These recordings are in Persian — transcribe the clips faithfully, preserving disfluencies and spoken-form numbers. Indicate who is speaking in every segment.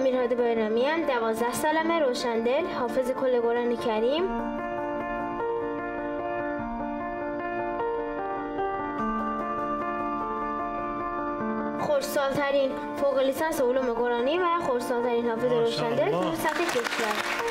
Speaker 1: میرهاده بایرامی ام. دوازده سالمه، روشندل، حافظ کل قرآن کریم. خردسال‌ترین فوق لیسانس علوم قرآنی و خردسال‌ترین حافظ روشندل تو سطح کشور.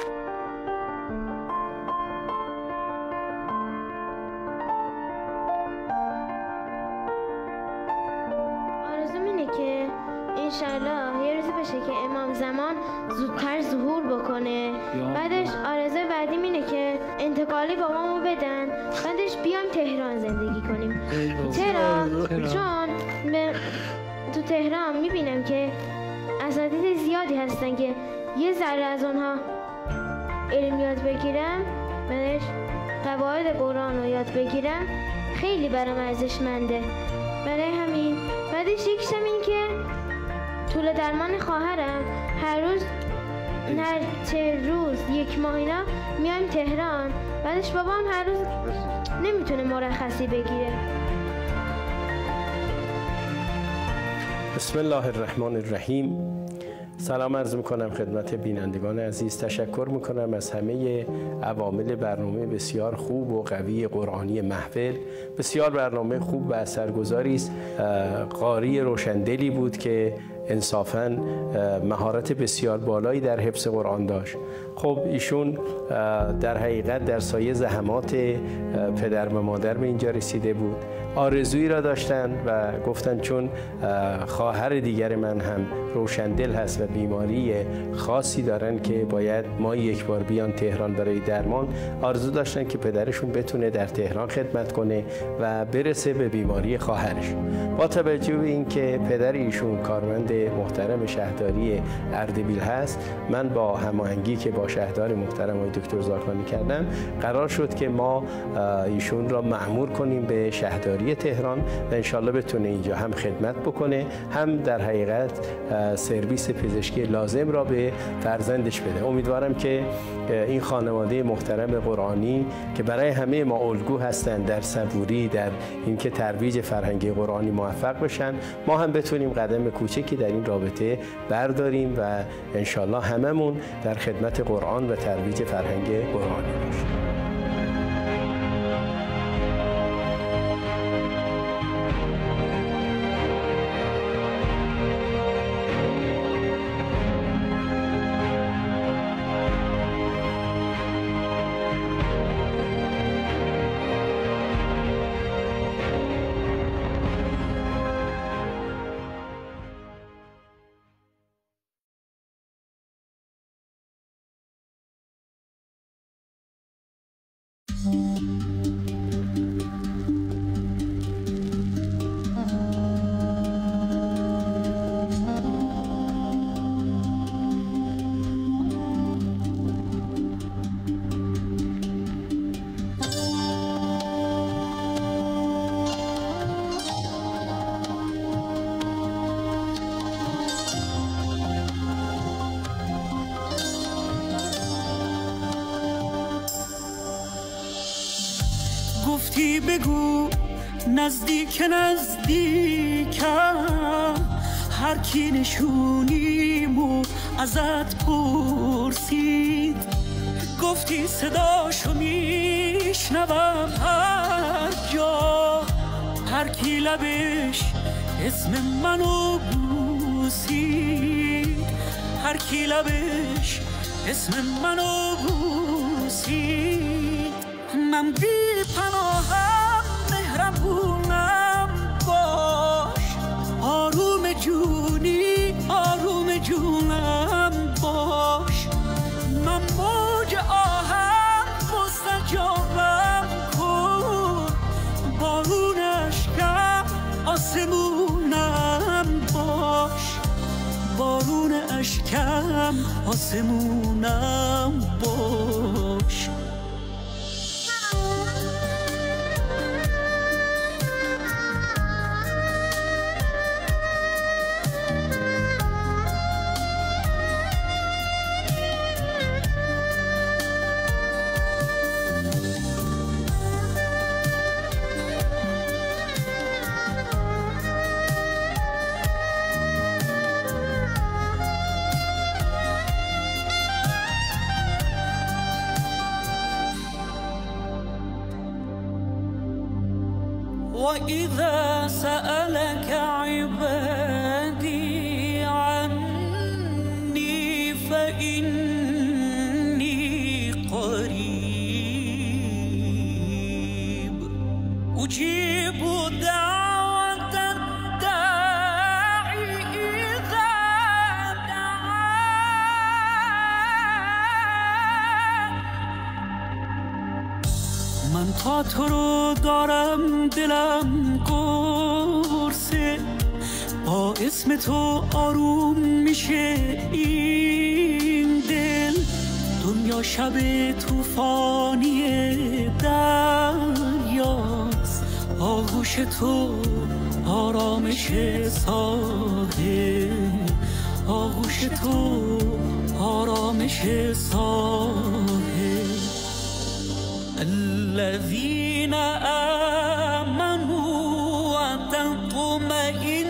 Speaker 1: آرزوم اینه که انشالله یه روزی بشه که امام زمان زودتر ظهور بکنه. بعدش آرزوی بعدیم اینه که انتقالی بابامو بدن، بعدش بیام تهران زندگی کنیم. چرا؟ چون به تو تهران میبینم که اساتید زیادی هستن که یه ذره از اونها علم یاد بگیرم، بعدش قواعد قرآن رو یاد بگیرم، خیلی برام ارزشمنده. برای همین بعدش یکیشم این که طول درمان خواهرم هر روز هر چه روز یک ماه اینا میایم تهران، بعدش بابام هر روز نمیتونه مرخصی بگیره.
Speaker 2: بسم الله الرحمن الرحیم. سلام عرض میکنم خدمت بینندگان عزیز. تشکر میکنم از همه عوامل برنامه بسیار خوب و قوی قرآنی محفل. بسیار برنامه خوب و اثرگذاری است. قاری روشندلی بود که انصافاً مهارت بسیار بالایی در حفظ قرآن داشت. خب ایشون در حقیقت در سایه زحمات پدر و مادر به اینجا رسیده بود. آرزویی را داشتن و گفتن چون خواهر دیگر من هم روشندل هست و بیماری خاصی دارن که باید ما یک بار بیان تهران برای درمان، آرزو داشتن که پدرشون بتونه در تهران خدمت کنه و برسه به بیماری خواهرش. با توجه به اینکه پدر ایشون کارمند محترم شهرداری اردبیل هست، من با هماهنگی که با شهردار محترم آقای دکتر زاکانی کردم قرار شد که ما ایشون را مأمور کنیم به شهرداری تهران و انشالله بتونه اینجا هم خدمت بکنه، هم در حقیقت سرویس پزشکی لازم را به فرزندش بده. امیدوارم که این خانواده محترم قرآنی که برای همه ما الگو هستند در صبوری، در اینکه ترویج فرهنگ قرآنی موفق بشن، ما هم بتونیم قدم کوچکی در این رابطه برداریم و انشالله هممون در خدمت قرآن و ترویج فرهنگ قرآنی باشیم.
Speaker 3: گفتی بگو نزدیک نزدیکم، هر کی نشونیمو ازت پرسید. گفتی صداشو میشنوم هر جا، هر کی لبش اسم منو بوسید، هر کی لبش اسم منو بوسید. من بی پناهم مهربونم باش، آروم جونی آروم جونم باش. من موج آهم مستجابم کن، بارون اشکم آسمونم باش، بارون اشکم آسمونم باش. وإذا سألك عبادي عني فإني قريب أجيب دعوة الداعي إذا دعان. من تا تو رو دارم دلم قرصه، با اسم تو آروم میشه این دل. دنیا شب توفانی دریاست، آغوش تو آرامش ساحل، آغوش تو آرامش ساحل. الذين آمنوا وتطمئن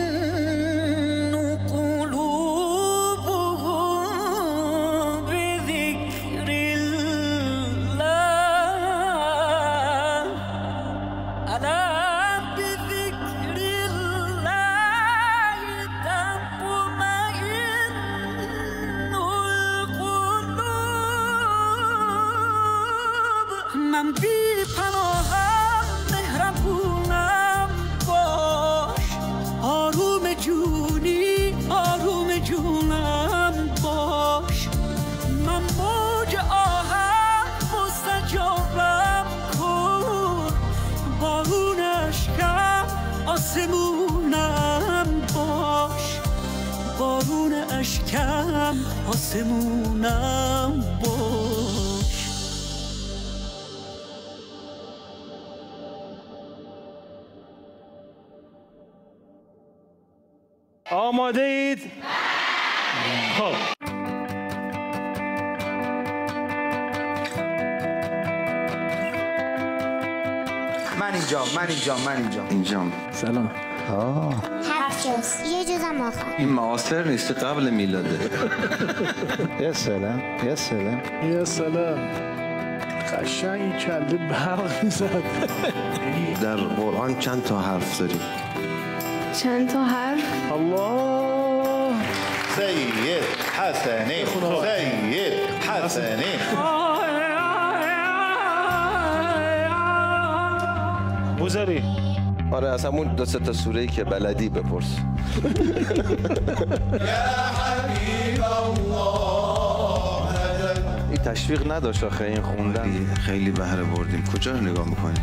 Speaker 3: قلوبهم بذكر الله. ألا بذكر الله تطمئن القلوب. من بی پناهم مهربونم باش، آروم جونی آروم جونم باش. من موج آهم مستجابم کن، بارون اشکم آسمونم باش، بارون اشکم آسمونم باش.
Speaker 4: آماده اید؟ خب
Speaker 5: من اینجا من اینجا من اینجا
Speaker 6: اینجام.
Speaker 4: سلام.
Speaker 6: آه
Speaker 7: هفت جز یه جزم آخر.
Speaker 6: این معاصر نیست، قبل میلاده.
Speaker 8: یا سلام یا سلام
Speaker 4: یا سلام. قشنگ کله برق میزد.
Speaker 6: در قرآن چند تا حرف داریم؟
Speaker 1: چند تا حرف؟
Speaker 4: الله.
Speaker 8: سید حسنی سید حسنی.
Speaker 4: بوزاری.
Speaker 6: آره از همون دو سه تا سوره‌ای که بلدی بپرس. این تشویق نداشت آخه این خوندن. خیلی بهره بردیم. کجا رو نگاه میکنی؟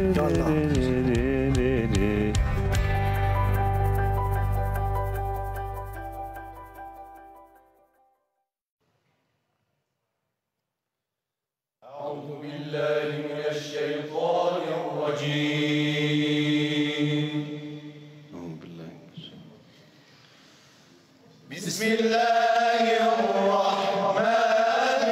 Speaker 8: بسم الله الرحمن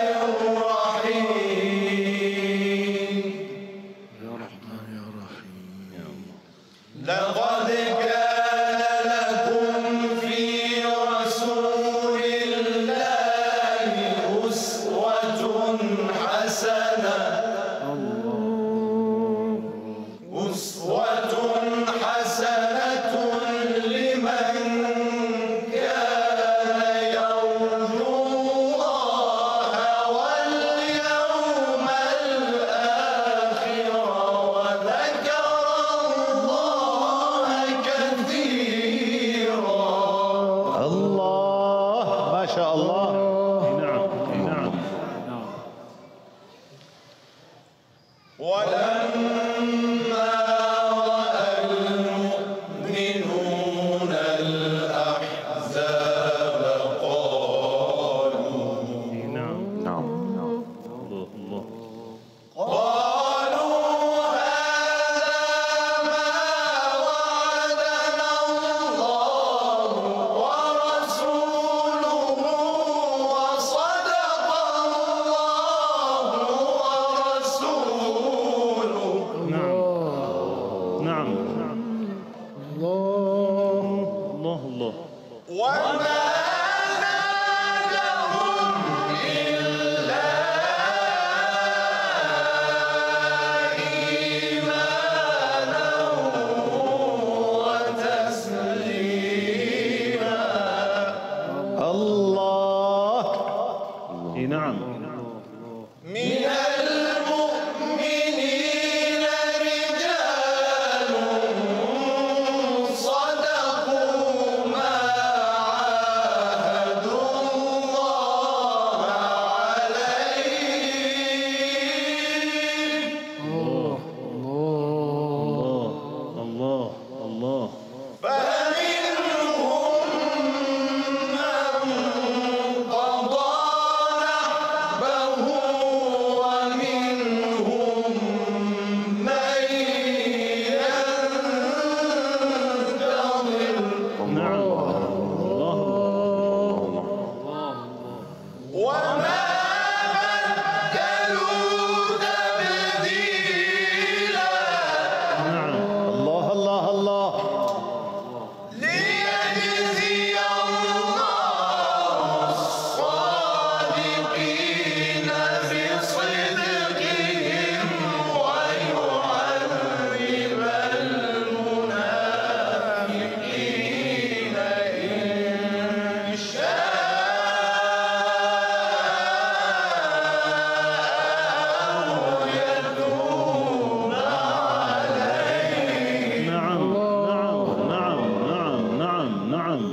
Speaker 8: الرحيم.
Speaker 6: يا رحمن يا رحيم يا الله.
Speaker 8: لقد كان لكم في رسول الله أسوة حسنة. أسوة حسنة لمن كان يرجو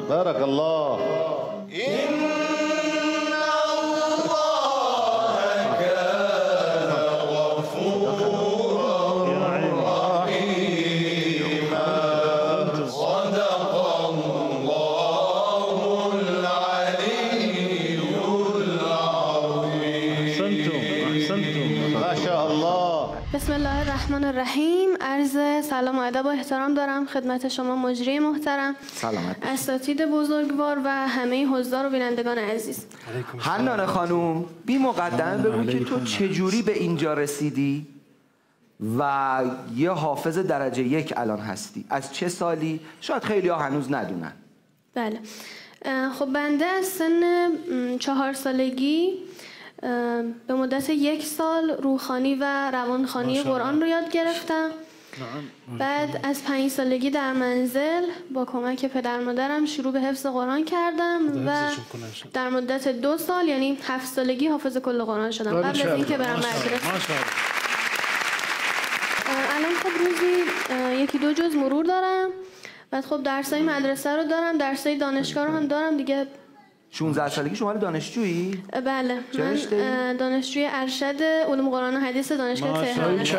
Speaker 8: بارك الله.
Speaker 9: بسم الله الرحمن الرحیم. عرض سلام و ادب و احترام دارم خدمت شما مجری محترم،
Speaker 5: سلامت،
Speaker 9: اساتید بزرگوار و همه حضار و بینندگان عزیز.
Speaker 5: حنانه خانوم بی مقدمه بگو که تو چجوری به اینجا رسیدی و یه حافظ درجه یک الان هستی؟ از چه سالی؟ شاید خیلی ها هنوز ندونن.
Speaker 9: بله، خب بنده از سن چهار سالگی به مدت یک سال روحانی و روانخوانی قرآن رو یاد گرفتم. بعد از پنج سالگی در منزل با کمک پدر مادرم شروع به حفظ قرآن کردم و در مدت دو سال یعنی هفت سالگی حافظ کل قرآن شدم قبل از اینکه برم مدرسه. الان خب روزی یکی دو جز مرور دارم. بعد خب درسای مدرسه رو دارم، درسای دانشگاه رو هم دارم دیگه.
Speaker 5: شانزده سالگی شما دانشجویی؟
Speaker 9: بله، من دانشجوی ارشد علوم قرآن و حدیث دانشگاه تهران هستم.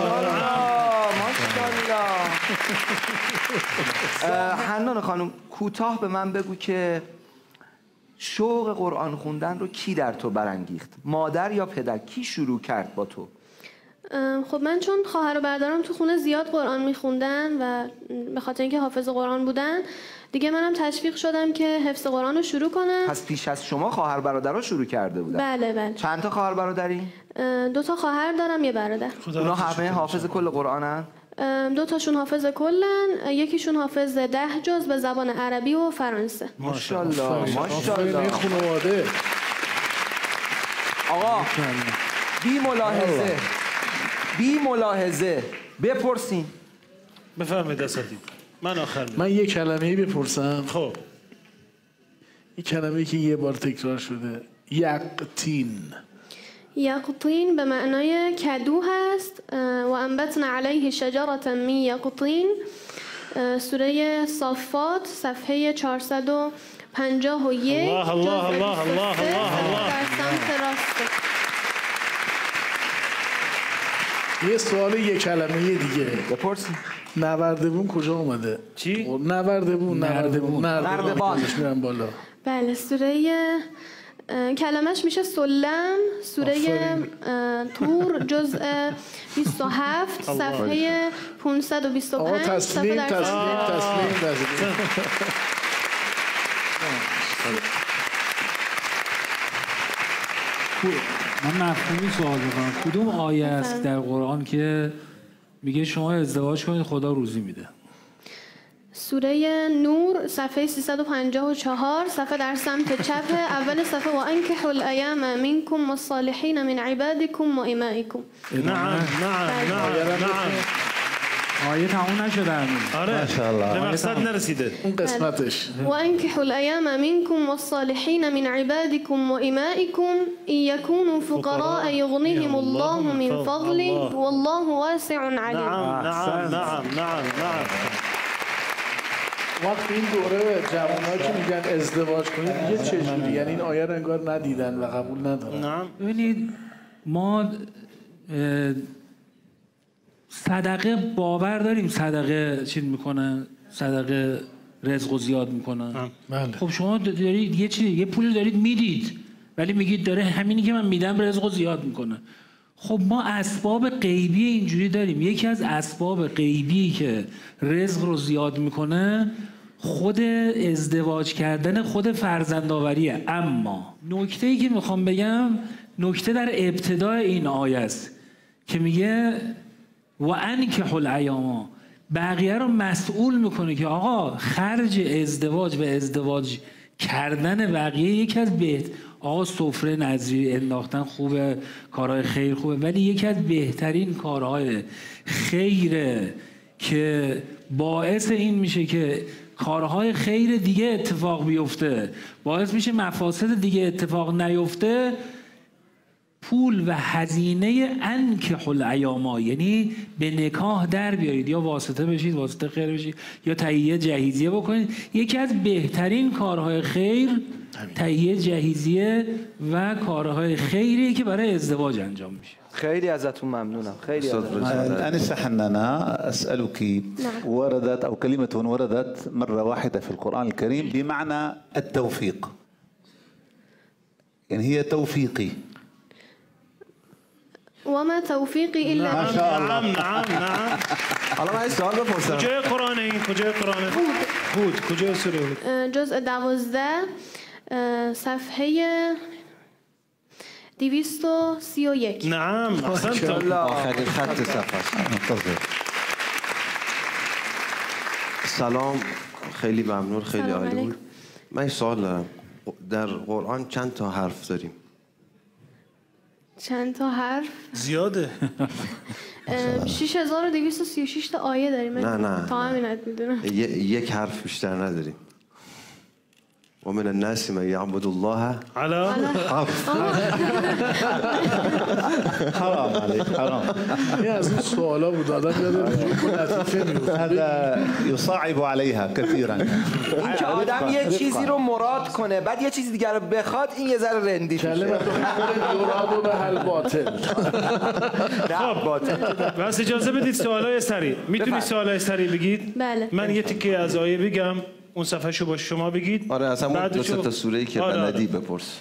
Speaker 5: ماشاءالله. حنان خانم کوتاه به من بگو که شوق قرآن خوندن رو کی در تو برانگیخت؟ مادر یا پدر؟ کی شروع کرد با تو؟
Speaker 9: خب من چون خواهر و برادرم تو خونه زیاد قرآن میخوندن و به خاطر اینکه حافظ قرآن بودن دیگه منم تشویق شدم که حفظ قرآن رو شروع کنم.
Speaker 5: پس پیش از شما خواهر برادرها شروع کرده بودن؟
Speaker 9: بله بله.
Speaker 5: چند تا خواهر برادری؟
Speaker 9: دو تا خواهر دارم، یه برادر.
Speaker 5: اونا همه حافظ کل قرآنن؟
Speaker 9: دو تاشون حافظ کلن، یکیشون حافظ ده جز به زبان عربی و فرانسه.
Speaker 5: ماشاءالله ماشاءالله.
Speaker 4: خانواده.
Speaker 5: آقا بی ملاحظه بی ملاحظه بپرسین.
Speaker 4: بفرمایید اساتید. من آخر
Speaker 10: من یه کلمه‌ای بپرسم.
Speaker 4: خب
Speaker 10: یه کلمه‌ای که یه بار تکرار شده، یقطین.
Speaker 9: یقطین به معنای کدو هست. و انبتنا علیه شجرة من یقطین، سوره صافات صفحه چهارصد و پنجاه و یک.
Speaker 4: الله الله الله الله الله.
Speaker 9: در سمت راست.
Speaker 10: یه سوال یه کلمه دیگه
Speaker 5: بپرسین.
Speaker 10: نوردبون کجا اومده؟
Speaker 4: چی؟
Speaker 10: نوردبون نوردبون
Speaker 5: نردبان
Speaker 10: میرن بالا.
Speaker 9: بله، سوره کلمش میشه سلم، سوره طور جزء بیست و هفت صفحه پانصد و بیست و پنج.
Speaker 10: تسلیم تسلیم تسلیم تسلیم.
Speaker 11: من مفهومی سوال میکنم. کدوم آیه است در قرآن که میگه شما ازدواج کنید خدا روزی میده؟
Speaker 9: سوره نور صفحه سیصد و پنجاه و چهار، صفحه در سمت چپ اول صفحه. و انکحوا الایام منکم والصالحین من عبادکم و امائکم.
Speaker 4: نعم نعم نعم نعم.
Speaker 11: آیه تموم نشده هنوز.
Speaker 4: آره ماشاءالله. به مقصد نرسیده
Speaker 10: اون قسمتش.
Speaker 9: و انکحوا الایام منکم والصالحین من عبادکم و امائکم ان یکونوا فقراء یغنیهم الله من فضله والله واسع علیم.
Speaker 4: نعم نعم نعم نعم نعم.
Speaker 10: وقت این دوره جوانایی که میگن ازدواج کنید دیگه چجوری؟ یعنی این آیه رو انگار ندیدن و قبول ندارن.
Speaker 4: نعم.
Speaker 11: ببینید ما صدقه باور داریم صدقه چی میکنه؟ صدقه رزق و زیاد میکنه.
Speaker 10: بله.
Speaker 11: خب شما دارید یه چیزی یه پولی دارید میدید ولی میگید داره همینی که من میدم رزق و زیاد میکنه. خب ما اسباب غیبی اینجوری داریم. یکی از اسباب غیبی که رزق رو زیاد میکنه خود ازدواج کردن، خود فرزندآوریه. اما نکته‌ای که میخوام بگم نکته در ابتدای این آیه است که میگه و انکحوا الایام، بقیه رو مسئول میکنه که آقا خرج ازدواج و ازدواج کردن بقیه یکی از بهت آقا سفره نذری انداختن خوبه، کارهای خیر خوبه، ولی یکی از بهترین کارهای خیره که باعث این میشه که کارهای خیر دیگه اتفاق بیفته، باعث میشه مفاسد دیگه اتفاق نیفته، پول و هزینه انکحوا الایاما، یعنی به نکاح در بیارید، یا واسطه بشید، واسطه خیر بشید، یا تهیه جهیزیه بکنید. یکی از بهترین کارهای خیر تهیه جهیزیه و کارهای خیری که برای ازدواج انجام میشه.
Speaker 5: خیلی ازتون ممنونم. خیلی
Speaker 12: أنسة حنانة أسألك وردت أو كلمة وردت مرة واحدة في القرآن الكريم بمعنى التوفيق، يعني هي توفيقي.
Speaker 9: وما توفيقي إلا
Speaker 12: ما شاء الله.
Speaker 4: نعم نعم نعم.
Speaker 5: حالا من سوال بپرسم.
Speaker 4: کجای قرآن این؟ کجای قرآن؟ هود. کجای سوره هود؟
Speaker 9: جزء دوازده صفحه دویست و سی و یک.
Speaker 4: نعم احسنت.
Speaker 6: آخرین خط صفحه. منتظر. سلام، خیلی ممنون، خیلی عالی بود. من این سوال دارم، در قرآن چند تا حرف داریم؟
Speaker 9: چند تا حرف؟
Speaker 4: زیاده.
Speaker 9: شش هزار و دویست و سی و شش تا آیه داریم.
Speaker 6: نه نه
Speaker 9: تا همینت میدونم.
Speaker 6: یک حرف بیشتر نداریم. و من الناس من یعبد الله
Speaker 4: على
Speaker 12: حرام عليك حرام.
Speaker 10: این از این سوالا بود آدم یاد
Speaker 12: هذا يصعب عليها كثيرا.
Speaker 5: این که آدم یه چیزی رو مراد کنه بعد یه چیز دیگر رو بخواد، این یه ذره رندی میشه.
Speaker 10: کلمه یراد به حل باطل.
Speaker 5: نه باطل.
Speaker 4: بس اجازه بدید سوالای سریع. میتونی سوالای سریع بگید؟
Speaker 9: بله.
Speaker 4: من یه تیکه از آیه بگم، اون صفحه شو با شما بگید.
Speaker 6: آره اصلا اون دو تا سوره‌ای که
Speaker 4: آره
Speaker 6: بلدی بپرس.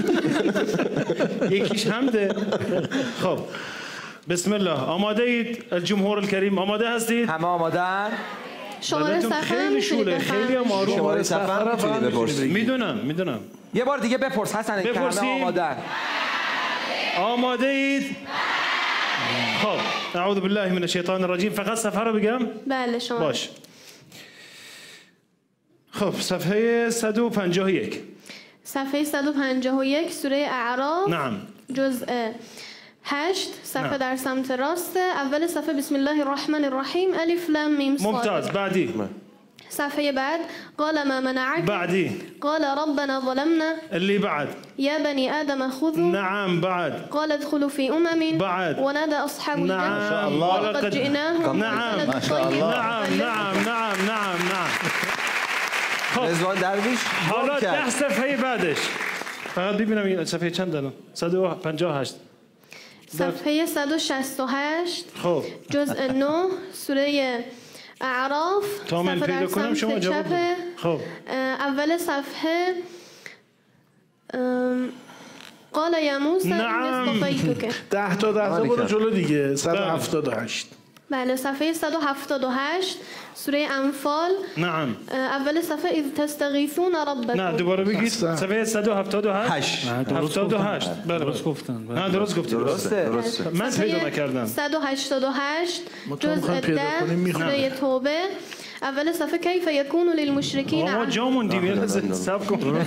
Speaker 4: یکیش حمده. خب بسم الله. آماده اید الجمهور الکریم؟ آماده هستید؟
Speaker 5: همه آمادن؟
Speaker 9: شماره صفحه
Speaker 4: خیلی شوره، خیلی هم آروم.
Speaker 5: شماره صفحه رو میتونی بپرسی.
Speaker 4: میدونم میدونم.
Speaker 5: یه بار دیگه بپرس حسن که همه آمادن.
Speaker 4: آماده اید؟ خب اعوذ بالله من الشیطان الرجیم. فقط صفحه رو بگم؟
Speaker 9: بله شما.
Speaker 4: باش. خب صفحه صد و پنجاه و یک.
Speaker 9: صفحه صد و پنجاه و یک سوره اعراف.
Speaker 4: نعم.
Speaker 9: جزء هشت صفحه نعم. در سمت راست. اول صفحه بسم الله الرحمن الرحیم الف لام میم صاد.
Speaker 4: ممتاز. بعدی
Speaker 9: صفحه بعد قال ما منعك.
Speaker 4: بعدی
Speaker 9: قال ربنا ظلمنا.
Speaker 4: اللي بعد
Speaker 9: يا بني آدم خذوا.
Speaker 4: نعم. بعد
Speaker 9: قال ادخلوا في أمم.
Speaker 4: بعد
Speaker 9: ونادى أصحاب الجنة.
Speaker 4: نعم. ما شاء الله.
Speaker 9: ولقد جئناهم.
Speaker 4: نعم
Speaker 9: ما شاء الله.
Speaker 4: نعم نعم نعم نعم نعم.
Speaker 5: رضوان درویش
Speaker 4: حالا ده صفحه بعدش. فقط ببینم این صفحه چند دارم؟ صد و پنجاه و هشت.
Speaker 9: صفحه صد و شصت و هشت.
Speaker 4: خب
Speaker 9: جزء نه سوره اعراف.
Speaker 4: تا من پیدا کنم شما جواب بدید. خب
Speaker 9: اول صفحه قال یا موسی
Speaker 4: نعم.
Speaker 9: اصطفیتک.
Speaker 10: ده تا ده تا برو جلو دیگه. صد و هفتاد و هشت.
Speaker 9: بله صفحه صد و هفتاد و هشت سوره انفال.
Speaker 4: نعم.
Speaker 9: اول صفحه اذ تستغیثون ربکم.
Speaker 4: نه دوباره بگید. صفحه صد و هفتاد و هشت. هفتاد و هشت. بله
Speaker 11: درست گفتن.
Speaker 4: نه درست گفتید.
Speaker 5: درسته.
Speaker 4: درسته. من پیدا نکردم.
Speaker 9: صد و هشتاد و هشت جزء ده سوره توبه. اول صفحه کیف یکون للمشرکین.
Speaker 4: ما جا موندیم یه لحظه صبر کن.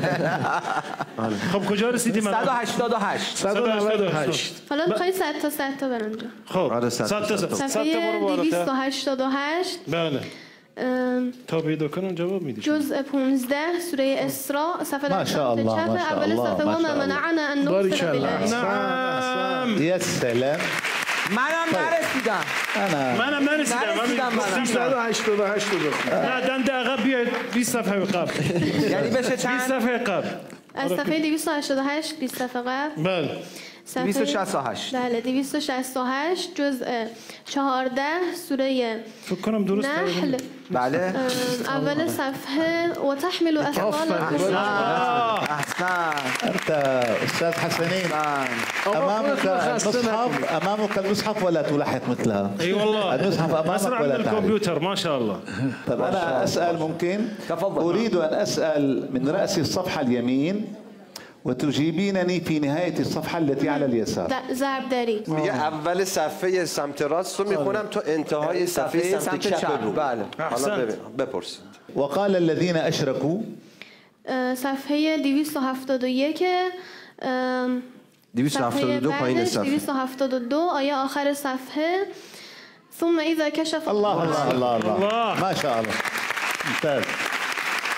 Speaker 4: خب کجا رسیدیم؟
Speaker 5: صد و هشتاد و هشت.
Speaker 10: صد و نود و هشت.
Speaker 9: حالا می‌خوای صد تا صد تا برم جا.
Speaker 4: خب صد تا صد تا
Speaker 9: صفحه دویست و هشتاد و هشت.
Speaker 4: بله. تا پیدا کنم جواب میدی.
Speaker 9: جزء پانزده سوره اسراء صفحه
Speaker 12: ما شاء الله ما شاء
Speaker 9: اول
Speaker 12: الله
Speaker 9: صفحه و ما منعنا ان نرسل بالآیات.
Speaker 4: نعم.
Speaker 12: يا سلام.
Speaker 5: منم نرسیدم.
Speaker 4: منم نرسیدم.
Speaker 5: من
Speaker 10: صد و هشتاد و هشت رو بخون.
Speaker 4: نه دنده عقب بیاید بیست صفحه قبل.
Speaker 5: یعنی بشه چند؟
Speaker 4: بیست صفحه قبل.
Speaker 9: از صفحه دویست و هشتاد و هشت بیست صفحه قبل.
Speaker 4: بله.
Speaker 5: دویست و شصت و هشت.
Speaker 9: بله دویست و شصت و هشت جزء چهارده سوره
Speaker 4: فکر کنم درست
Speaker 9: نحل.
Speaker 5: بله.
Speaker 9: اول صفحه و تحمل اثقالكم.
Speaker 5: احسن.
Speaker 12: انت استاذ حسنين امامك المصحف امامك المصحف ولا تلحق مثلها.
Speaker 4: اي والله
Speaker 12: المصحف امامك
Speaker 4: اسرع من
Speaker 12: ولا تعرف.
Speaker 4: الكمبيوتر ما شاء الله.
Speaker 12: طب انا اسال ممكن؟ اريد ان اسال من راس الصفحه اليمين وتجيبينني في نهاية الصفحة التي على اليسار.
Speaker 9: ضرب داری.
Speaker 6: میگه اول صفحه سمت راست رو میخونم تا انتهای صفحه سمت چپ بگو. بله. حالا ببین بپرسید.
Speaker 12: وقال الذين اشركوا.
Speaker 9: صفحه دویست و هفتاد و یک.
Speaker 6: دویست و هفتاد و دو پایین صفحه.
Speaker 9: دویست و هفتاد و دو آیه آخر صفحه. ثم اذا كشف
Speaker 12: الله الله الله الله ما شاء الله ممتاز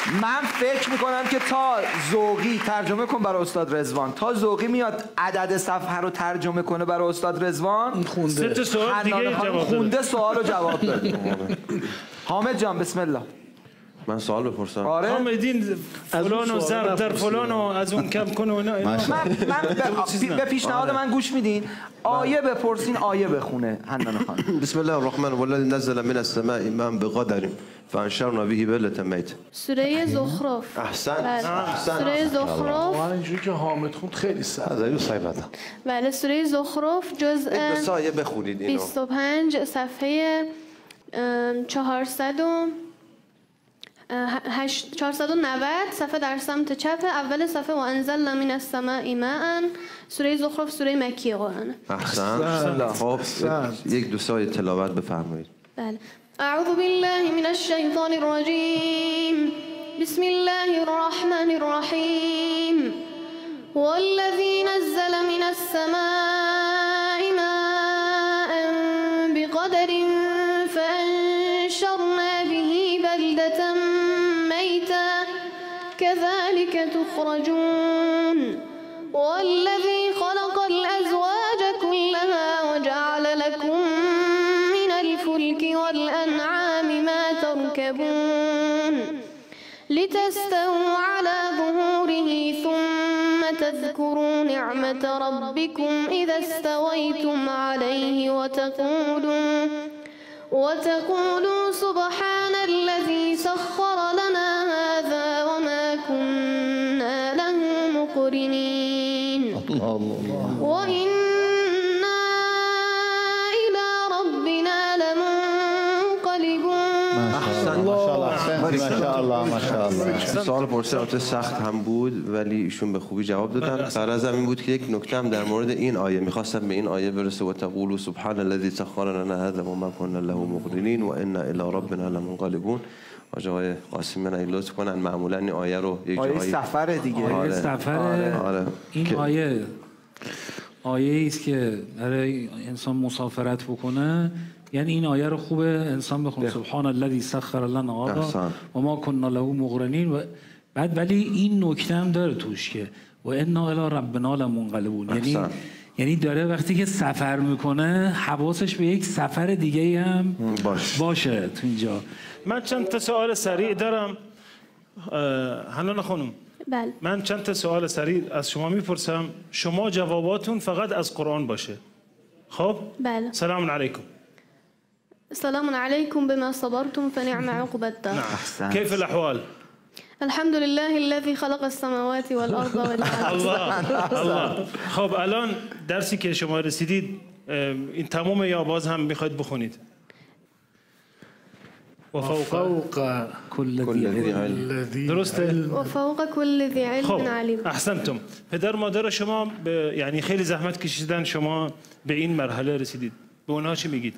Speaker 5: من فکر میکنم که تا ذوقی ترجمه کن برای استاد رضوان، تا ذوقی میاد عدد صفحه رو ترجمه کنه برای استاد رضوان
Speaker 4: خونده سه تا سوال دیگه جواب
Speaker 5: خونده سوال رو جواب داده. حامد جان بسم الله.
Speaker 6: من سوال بپرسم.
Speaker 5: آره
Speaker 4: حامدین فلان و ضرب در فلان و از اون کم کن و اینا.
Speaker 5: من من به پیشنهاد من گوش میدین؟ آیه بپرسین آیه بخونه حنان خانم.
Speaker 6: بسم الله الرحمن والذی نزل من السماء ماء بقدر فانشرنا به بلدة میت.
Speaker 9: سوره زخرف.
Speaker 6: احسن احسن.
Speaker 9: سوره زخرف.
Speaker 10: من اینجوری که حامد خوند خیلی سخته.
Speaker 9: بله سوره زخرف جزء
Speaker 6: دو آیه بخونید اینو.
Speaker 9: بیست و پنج صفحه چهارصد و چهارصد و نود صفحه در سمت چپ اول صفحه و انزلنا من السماء ماء. سوره زخرف سوره مکی قرآن.
Speaker 6: احسن. خب یک دو سایه تلاوت بفرمایید.
Speaker 9: بله. اعوذ بالله من الشیطان الرجیم. بسم الله الرحمن الرحیم. والذی نزل من السماء ماء بقدر فانشرنا به بلدة ميتا كذلك تخرجون. والذي خلق الأزواج كلها وجعل لكم من الفلك والأنعام ما تركبون لتستووا على ظهوره ثم تذكروا نعمة ربكم إذا استويتم عليه وتقولوا وتقولوا سبحان الذي سخر لنا هذا وما كنا له مقرنين وإنا إلى ربنا لمنقلبون.
Speaker 6: ما شاء الله ما شاء الله ما شاء الله. سوال پرسیدم سخت هم بود ولی ایشون به خوبی جواب دادن. غرضم این بود که یک نکته هم در مورد این آیه می‌خواستم به این آیه برسه و تقولوا سبحان الذي سخر لنا هذا وما كنا له مقرنين وانا الى ربنا لمنقلبون. آقای قاسمی من لطف کنن معمولا این آیه رو یک
Speaker 5: آیه
Speaker 6: جایی
Speaker 5: سفر دیگه
Speaker 11: آیه سفر
Speaker 6: آره.
Speaker 11: این آیه آیه است که برای انسان مسافرت بکنه، یعنی این آیه رو خوبه انسان بخونه سبحان الذی سخر لنا هذا و ما كنا له مقرنین. و بعد ولی این نکته هم داره توش که و انا الی ربنا لمنقلبون، یعنی یعنی داره وقتی که سفر میکنه حواسش به یک سفر دیگه هم باش. باشه تو اینجا.
Speaker 4: من چند تا سوال سریع دارم حنان خانم.
Speaker 9: بله.
Speaker 4: من چند تا سوال سریع از شما میپرسم، شما جواباتون فقط از قرآن باشه. خب؟
Speaker 9: بله.
Speaker 4: سلام علیکم.
Speaker 9: سلام علیکم بما صبرتم فنعم عقب الدار.
Speaker 4: نعم. كيف الأحوال؟
Speaker 9: الحمد لله الذي خلق السماوات والأرض والجبال.
Speaker 4: الله الله. خب الان درسی که شما رسیدید این تمام یا باز هم میخواید بخونید؟
Speaker 11: وفوق كل ذي علم.
Speaker 4: درسته؟
Speaker 9: وفوق كل ذي علم علیم.
Speaker 4: احسنتم. پدر مادر شما یعنی خیلی زحمت کشیدن شما به این مرحله رسیدید. به اونها چی میگید؟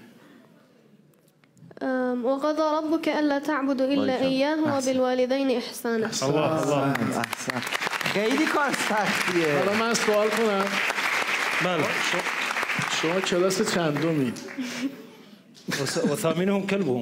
Speaker 9: وقضى ربك الا تعبدوا الا اياه وبالوالدين احسانا.
Speaker 4: الله الله.
Speaker 5: احسن. خیلی کار سختیه.
Speaker 10: حالا من سوال کنم.
Speaker 4: بله.
Speaker 10: شما کلاس چندمید؟
Speaker 4: و ثامنهم كلبهم.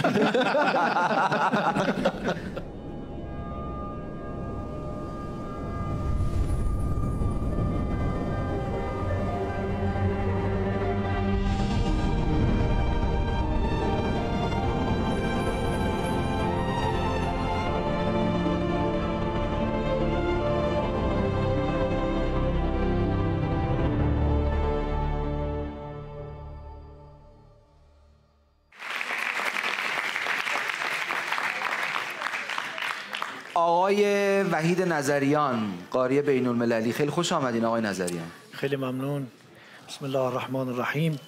Speaker 5: آقای وحید نظریان قاری بین المللی، خیلی خوش آمدین آقای نظریان.
Speaker 13: خیلی ممنون. بسم الله الرحمن الرحیم.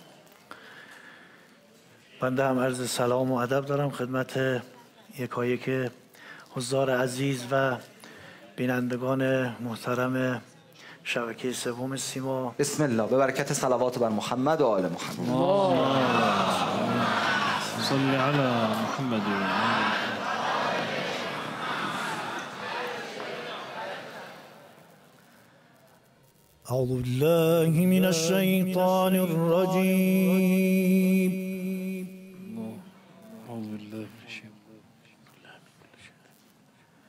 Speaker 13: بنده هم عرض سلام و ادب دارم خدمت یکایک حضار عزیز و بینندگان محترم شبکه سوم سیما.
Speaker 5: بسم الله. به برکت صلوات بر محمد و آل محمد.
Speaker 4: صلی علی محمد.
Speaker 3: أعوذ بالله من الشيطان الرجيم.
Speaker 11: أعوذ بالله من الشيطان.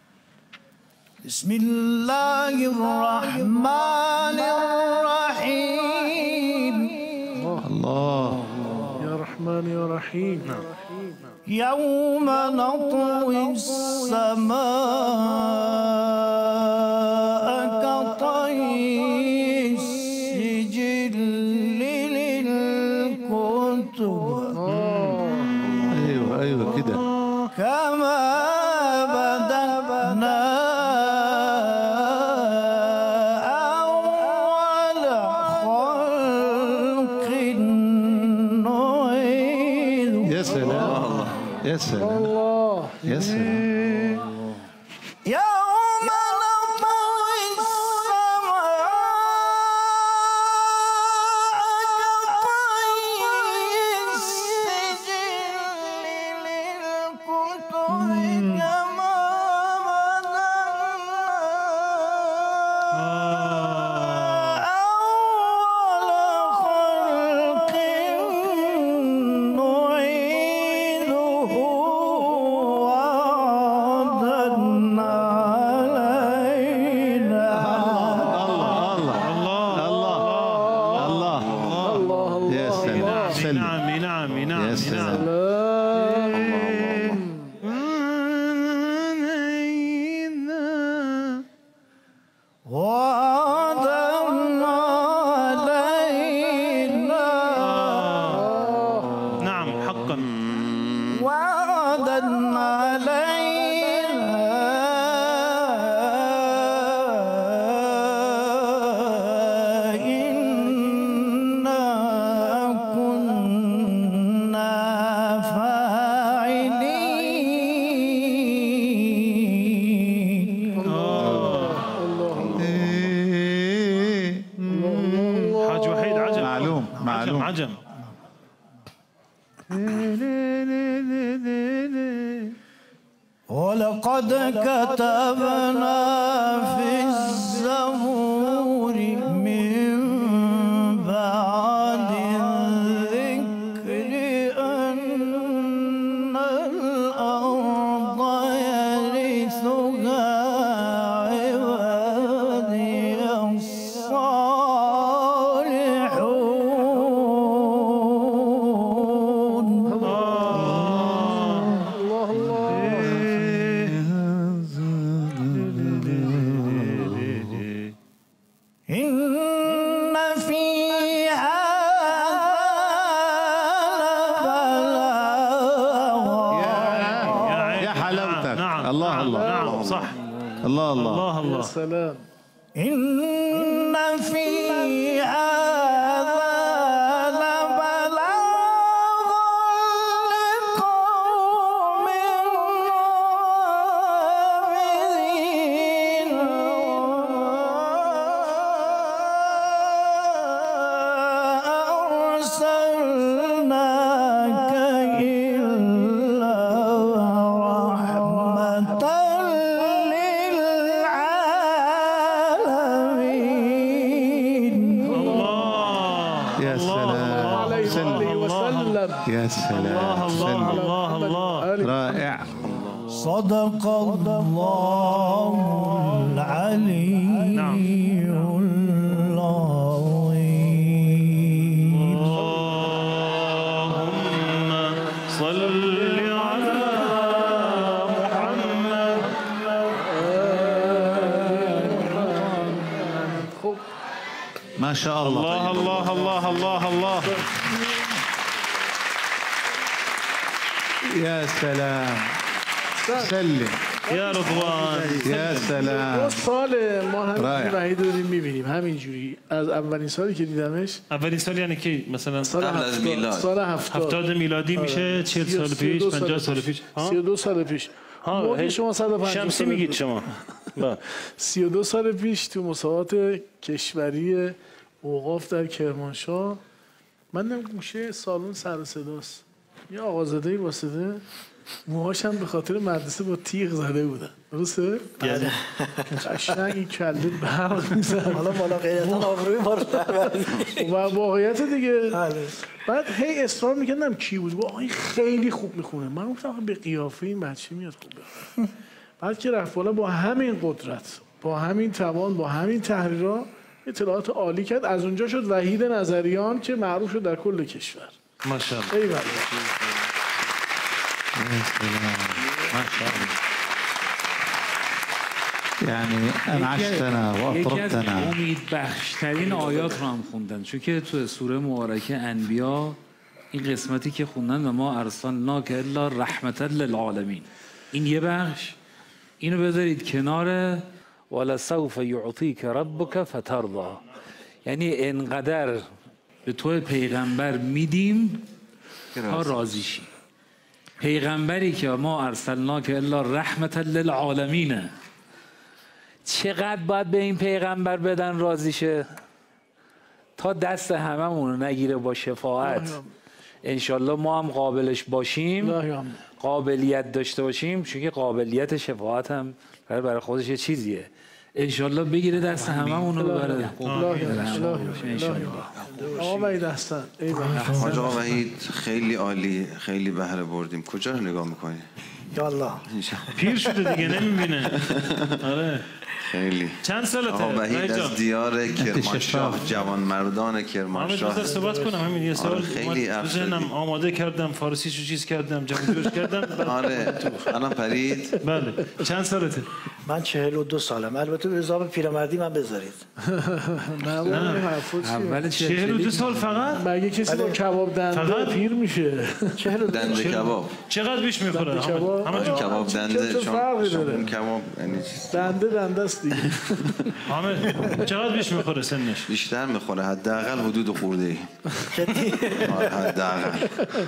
Speaker 14: بسم الله الرحمن الرحيم.
Speaker 12: الله
Speaker 10: يا رحمن يا رحيم.
Speaker 14: يوم نطوي السماء كطي السجل للكتب.
Speaker 12: ايوه ايوه كده.
Speaker 14: كما بدأنا أول خلق نعيد.
Speaker 12: يا سلام يا سلام الله يا سلام.
Speaker 14: يوم نطوي السماء كطي السجل للكتب كما بدأنا أول خلق نعيده وعدا علينا.
Speaker 12: الله يا سلام.
Speaker 4: نعم نعم نعم
Speaker 12: يا سلام.
Speaker 14: وعدا علينا.
Speaker 4: نعم حقا
Speaker 14: وعدا علينا إنا كنا فاعلين.
Speaker 4: حاج وحيد عجم
Speaker 12: معلوم معلوم.
Speaker 4: عجم
Speaker 14: ولقد كتبنا في الزبور من بعد الذكر أن الأرض يرثها عبادي الصالحون. إن في
Speaker 12: يا حلاوتك.
Speaker 4: نعم
Speaker 12: الله الله
Speaker 4: نعم صح
Speaker 12: الله الله
Speaker 4: الله
Speaker 10: يا
Speaker 4: الله
Speaker 10: سلام.
Speaker 14: إن في هذا لبلاغا لقوم عابدين. أرسلناك إلا رحمة للعالمين.
Speaker 12: يا سلام.
Speaker 10: عليه وسلم.
Speaker 12: يا سلام.
Speaker 4: الله الله الله الله
Speaker 12: رائع.
Speaker 14: صدق الله العلي العظيم.
Speaker 4: اللهم صل على محمد.
Speaker 12: ما شاء الله.
Speaker 4: الله الله الله الله الله.
Speaker 12: يا سلام. سلم
Speaker 4: يا رضوان.
Speaker 12: يا سلام.
Speaker 10: دو سال ما
Speaker 12: رائع.
Speaker 10: همین وحید رو داریم میبینیم همینجوری از اولین سالی که دیدمش.
Speaker 4: اولین سال یعنی کی مثلا؟
Speaker 10: سال هفتاد. سال هفتاد.
Speaker 4: هفتاد میلادی میشه چهل سال پیش پنجاه سال پیش.
Speaker 10: سی و دو سال پیش. موقع شما صد و پنجاه
Speaker 4: شمسی میگید شما.
Speaker 10: سی و دو سال پیش تو مسابقات کشوری اوقاف در کرمانشاه من نم گوشه سالن سر و صداست. یه آقازاده‌ای واسطه موهاش هم به خاطر مدرسه با تیغ زده بودن. درسته؟
Speaker 13: بله.
Speaker 10: قشنگ این کله برق میزن.
Speaker 13: حالا مالا غیرتا آبروی ما رو
Speaker 10: و واقعیت دیگه بعد هی اصرار میکردم کی بود؟ با آقای خیلی خوب میخونه. من گفتم به قیافه این بچه میاد خوبه. بعد که رفت بالا با همین قدرت، با همین توان، با همین تحریرها اطلاعات عالی کرد. از اونجا شد وحید نظریان که معروف شد در کل کشور.
Speaker 4: ماشاءالله.
Speaker 10: ای بله.
Speaker 12: یعنی انعشتنا و
Speaker 11: یکی از
Speaker 12: اطربتنا.
Speaker 11: امید بخشترین آیات رو هم خوندن، چون که تو سوره مبارکه انبیا این قسمتی که خوندن و ما ارسلناک الا رحمتا للعالمین، این یه بخش. اینو بذارید کنار ولسوف یعطیک ربک فترضی، یعنی انقدر به تو پیغمبر میدیم تا راضی شی. پیغمبری که ما ارسلناک الا رحمتا للعالمین، چقدر باید به این پیغمبر بدن راضی شه تا دست هممون رو نگیره با شفاعت. انشالله ما هم قابلش باشیم، قابلیت داشته باشیم، چون که قابلیت شفاعت هم برای خودش یه چیزیه. انشالله بگیره دست هممون رو ببره.
Speaker 10: آقا وحید هستن.
Speaker 6: حاج آقا وحید خیلی عالی، خیلی بهره بردیم. کجا رو نگاه میکنی؟
Speaker 13: یالله
Speaker 4: پیر شده دیگه نمیبینه. آره
Speaker 6: خیلی.
Speaker 4: چند سالته؟
Speaker 6: آقا وحید از دیار کرمانشاه، جوان مردان کرمانشاه.
Speaker 4: من صحبت کنم همین یه سوال.
Speaker 6: خیلی
Speaker 4: ذهنم آماده کردم، فارسیشو چیز کردم، جمع جورش کردم.
Speaker 6: آره الان پرید.
Speaker 4: بله. چند سالته؟
Speaker 13: من چهل و دو سالم. البته به حساب پیرمردی من بذارید.
Speaker 10: نه
Speaker 4: چهل و دو سال فقط؟
Speaker 10: مگه کسی با کباب دنده پیر میشه؟
Speaker 6: دنده کباب
Speaker 4: چقدر بیش میخوره؟
Speaker 6: کباب دنده، چون کباب یعنی
Speaker 10: دنده دنده است دیگه.
Speaker 4: حامد چقدر بیش میخوره سنش؟
Speaker 6: بیشتر میخوره، حداقل حدود خورده ای. حداقل.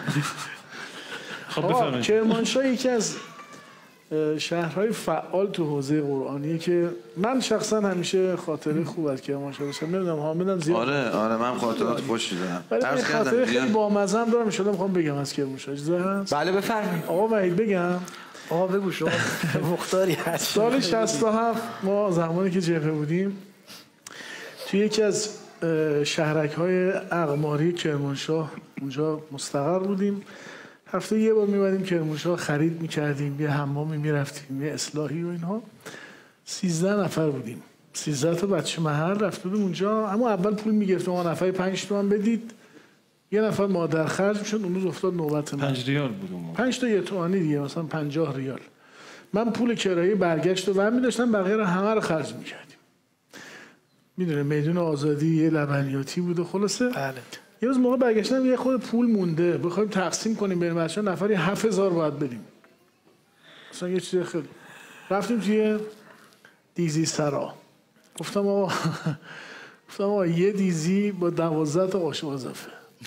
Speaker 10: خب بفرمایید. کرمانشاه یکی از شهرهای فعال تو حوزه قرآنیه که من شخصا همیشه خاطره خوب از کرمانشاه داشتم. نمیدونم حامدم زیاد.
Speaker 6: آره آره من خاطرات خوشی دارم.
Speaker 10: ولی خاطره خیلی بامزه هم دارم، ان شاءالله میخوام بگم از کرمانشاه. اجازه هست؟
Speaker 5: بله بفرمایید.
Speaker 10: آقا وحید بگم.
Speaker 13: آقا بگو شما مختاری هست.
Speaker 10: سال شصت و هفت ما زمانی که جبهه بودیم توی یکی از شهرک‌های اقماری کرمانشاه اونجا مستقر بودیم. هفته یه بار می‌بردیم کرمانشاه، خرید می‌کردیم، یه حمامی می‌رفتیم، یه اصلاحی و اینها. سیزده نفر بودیم. سیزده تا بچه محل رفته بودیم اونجا. اما اول پول می‌گرفتیم، اون نفر پنج تومن بدید. یه نفر مادر خرج می‌شد، اون روز افتاد نوبت من.
Speaker 4: پنج ریال بود اون.
Speaker 10: پنج تا یه تومانی دیگه، مثلا پنجاه ریال. من پول کرایه برگشت و برمی داشتم، بقیه رو همه رو خرج می‌کردیم. میدونه میدون آزادی یه لبنیاتی بود. خلاصه
Speaker 13: بله.
Speaker 10: یه روز موقع برگشتم یه خود پول مونده، بخوایم تقسیم کنیم بین بچه‌ها، نفری هفت هزار باید بدیم. مثلا یه چیز خیلی. رفتیم توی دیزی سرا. گفتم آقا گفتم آقا یه دیزی با دوازده تا قاشق اضافه.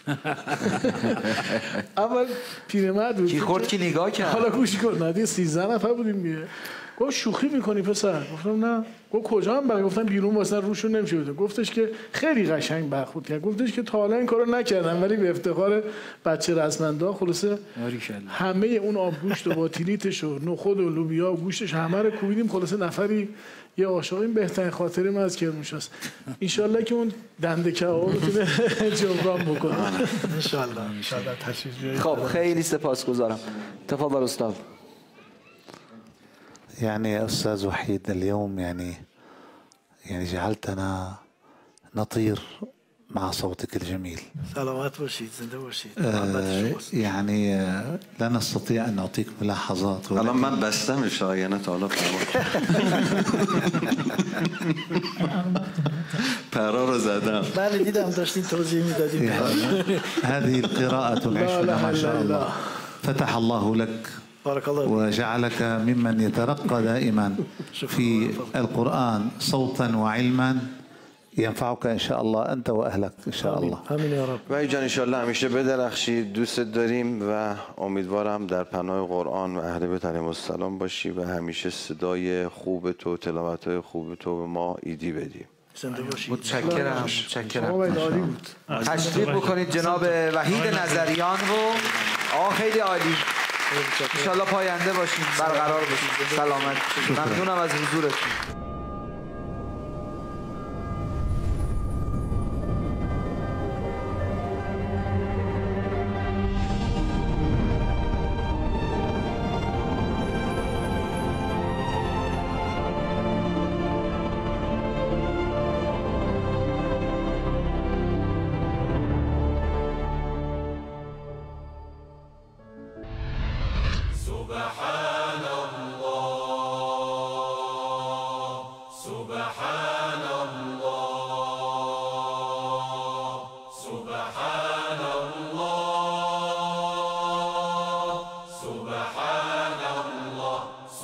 Speaker 10: اول پیرمرد بود.
Speaker 5: کی خورد کی نگاه کرد.
Speaker 10: حالا گوش کن، ندی سیزده نفر بودیم دیگه. گفت شوخی میکنی پسر؟ گفتم نه. گفت کجا هم؟ گفتم بیرون واسه روشون نمیشه بده. گفتش که خیلی قشنگ برخورد کرد. گفتش که تا حالا این کارو نکردم ولی به افتخار بچه رزمندا خلاصه همه اون آبگوشت و باتیلیتش و نخود و لوبیا و گوشتش همه رو کوبیدیم. خلاصه نفری یه آشاق. این بهترین خاطره من از کرمانشاست. ان شاءالله که اون دنده کباب رو بتونه جبران بکنه.
Speaker 13: ان شاءالله ان شاءالله تشریف بیارید.
Speaker 5: خب خیلی سپاسگزارم. تفضل استاد.
Speaker 12: يعني أستاذ وحيد اليوم يعني يعني جعلتنا نطير مع صوتك الجميل.
Speaker 13: سلامات باشید، زنده باشید.
Speaker 12: آه يعني آه لا نستطيع أن نعطيك ملاحظات.
Speaker 6: الان من بستم شایانه تا حالا پرا رو زدم.
Speaker 13: بله دیدم داشتین توضیح میدادید.
Speaker 12: هذه القراءة العشرة ما شاء الله فتح الله لك
Speaker 13: بارك الله
Speaker 12: وجعلك ممن يترقى دائما في القرآن صوتا وعلما ينفعك ان شاء الله انت واهلك ان شاء الله.
Speaker 13: آمین یا رب.
Speaker 6: وحید جان ان شاء الله همیشه بدرخشی، دوستت داریم و امیدوارم در پناه قرآن و اهل بیت علیهم السلام باشی و همیشه صدای خوب تو، تلاوت‌های خوب تو به ما ایدی بدی.
Speaker 13: زنده باشید.
Speaker 5: متشکرم متشکرم. تشریف بکنید جناب وحید نظریان رو. آقا خیلی عالی. انشالله پاینده باشین، برقرار باشین، سلامت. ممنونم از حضورتون.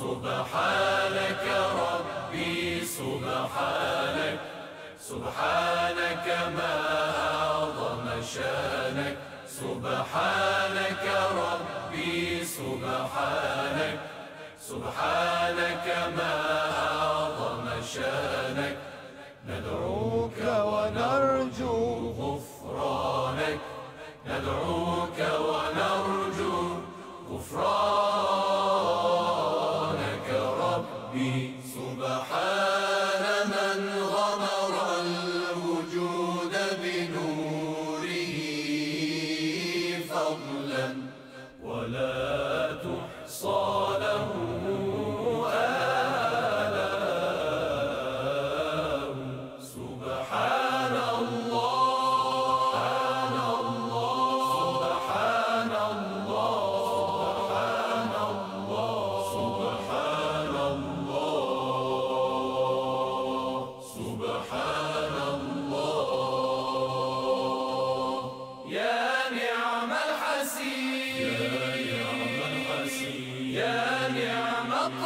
Speaker 8: سبحانك ربي سبحانك سبحانك ما أعظم شانك سبحانك ربي سبحانك سبحانك ما أعظم شانك ندعوك ونرجو غفرانك ندعوك ونرجو غفرانك ربي سبحان من غمر الوجود بنوره فضلا ولا تحصى له آلاء سبحان الله سبحان الله سبحان الله سبحان الله يا نعم الحسين يا نعم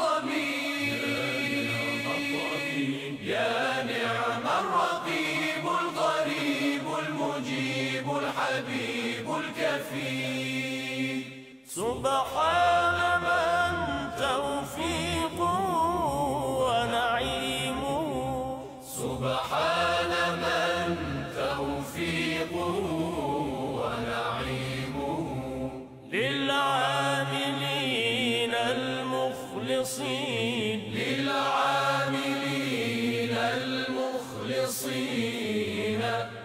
Speaker 8: الطبيب يا نعم الرقيب القريب المجيب الحبيب الكفيل سبحان من توفيقه ونعيمه سبحان من توفيقه ونعيمه للعاملين المخلصين للعاملين المخلصين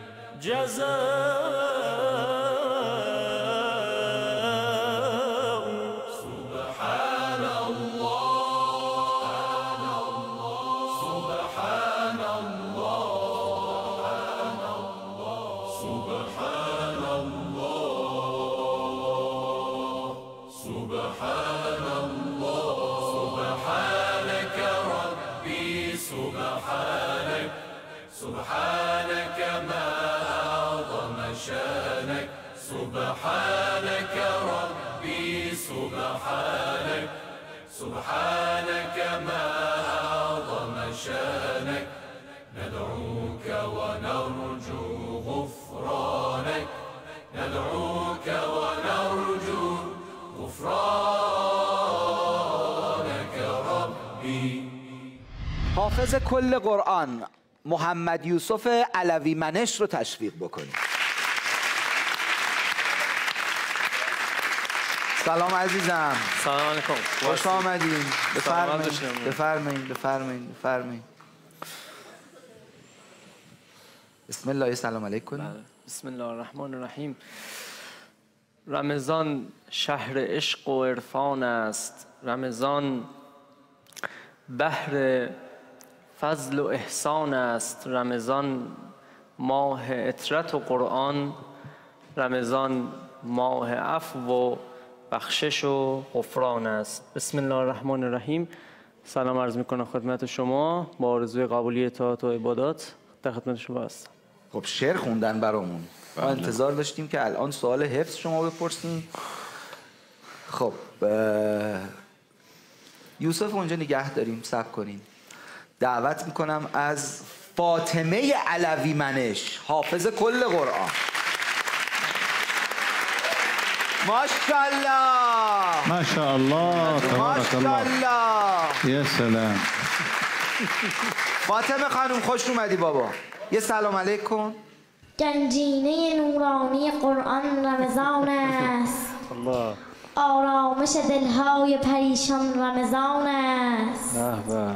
Speaker 8: جزاء سبحان الله سبحان الله سبحان الله سبحان الله سبحانك ربي سبحانك سبحانك ما أعظم شانك سبحانك ربي سبحانك سبحانك ما أعظم شانك ندعوك ونرجو غفرانك ندعوك ونرجو غفرانك ربي.
Speaker 5: حافظ کل قرآن محمد یوسف علوی منش رو تشویق بکنید. سلام عزیزم.
Speaker 15: سلام علیکم.
Speaker 5: خوش آمدین. بفرمایید بفرمایید بفرمایید بفرمایید. بسم الله. سلام علیکم.
Speaker 15: بسم الله الرحمن الرحیم. رمضان شهر عشق و عرفان است. رمضان بحر فضل و احسان است. رمضان ماه عطرت و قرآن. رمضان ماه عفو و بخشش و غفران است. بسم الله الرحمن الرحیم. سلام عرض میکنم خدمت شما با آرزوی قبولی اطاعت و عبادات در خدمت شما هستم.
Speaker 5: خب شعر خوندن برامون. ما انتظار داشتیم که الان سوال حفظ شما بپرسیم. خب یوسف اونجا نگه داریم، صبر کنین. دعوت میکنم از فاطمه علوی منش، حافظ کل قرآن. ماشاءالله
Speaker 12: ماشاءالله تبارک الله.
Speaker 5: ماشاءالله.
Speaker 12: یا سلام.
Speaker 5: فاطمه خانم خوش اومدی بابا. یه سلام علیکم.
Speaker 1: گنجینه نورانی قرآن رمضان است.
Speaker 12: الله.
Speaker 1: آرامش دلهای پریشان رمضان است.
Speaker 12: به.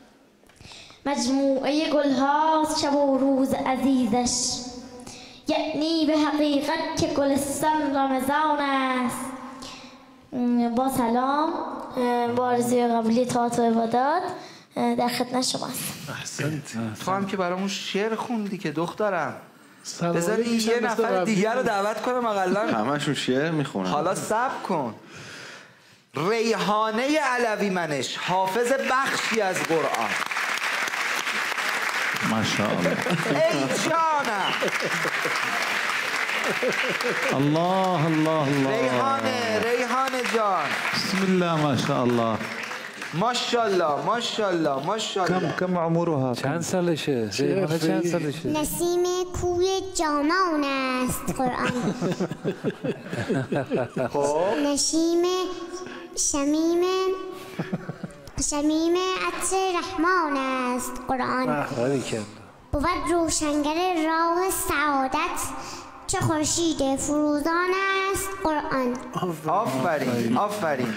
Speaker 1: مجموعه گلهاست شب و روز عزیزش، یعنی به حقیقت که گلستان رمضان است. با سلام، با آرزوی قبولی اطاعت و عبادات در خدمت شماست.
Speaker 5: احسنت. تو هم که برامون شعر خوندی که دخترم. بذاری یه نفر دیگر رو دعوت کنم اقلا.
Speaker 6: همشون شعر میخونن.
Speaker 5: حالا صبر کن. ریحانه علوی منش، حافظ بخشی از قرآن.
Speaker 12: ماشاءالله.
Speaker 5: ای جانم.
Speaker 12: الله الله الله.
Speaker 5: ریحانه ریحانه جان.
Speaker 12: بسم الله ما شاء الله.
Speaker 5: ماشاءالله ماشاءالله ماشاءالله.
Speaker 12: کم کم عمرها؟
Speaker 11: چند سالشه؟ ریحانه چند سالشه؟
Speaker 7: نسیم کوی جانان است قرآن.
Speaker 5: خب
Speaker 7: نسیم شمیم شمیم عطر رحمان است قرآن. بود روشنگر راه سعادت چه خورشید فروزان است قرآن.
Speaker 5: آفرین آفرین.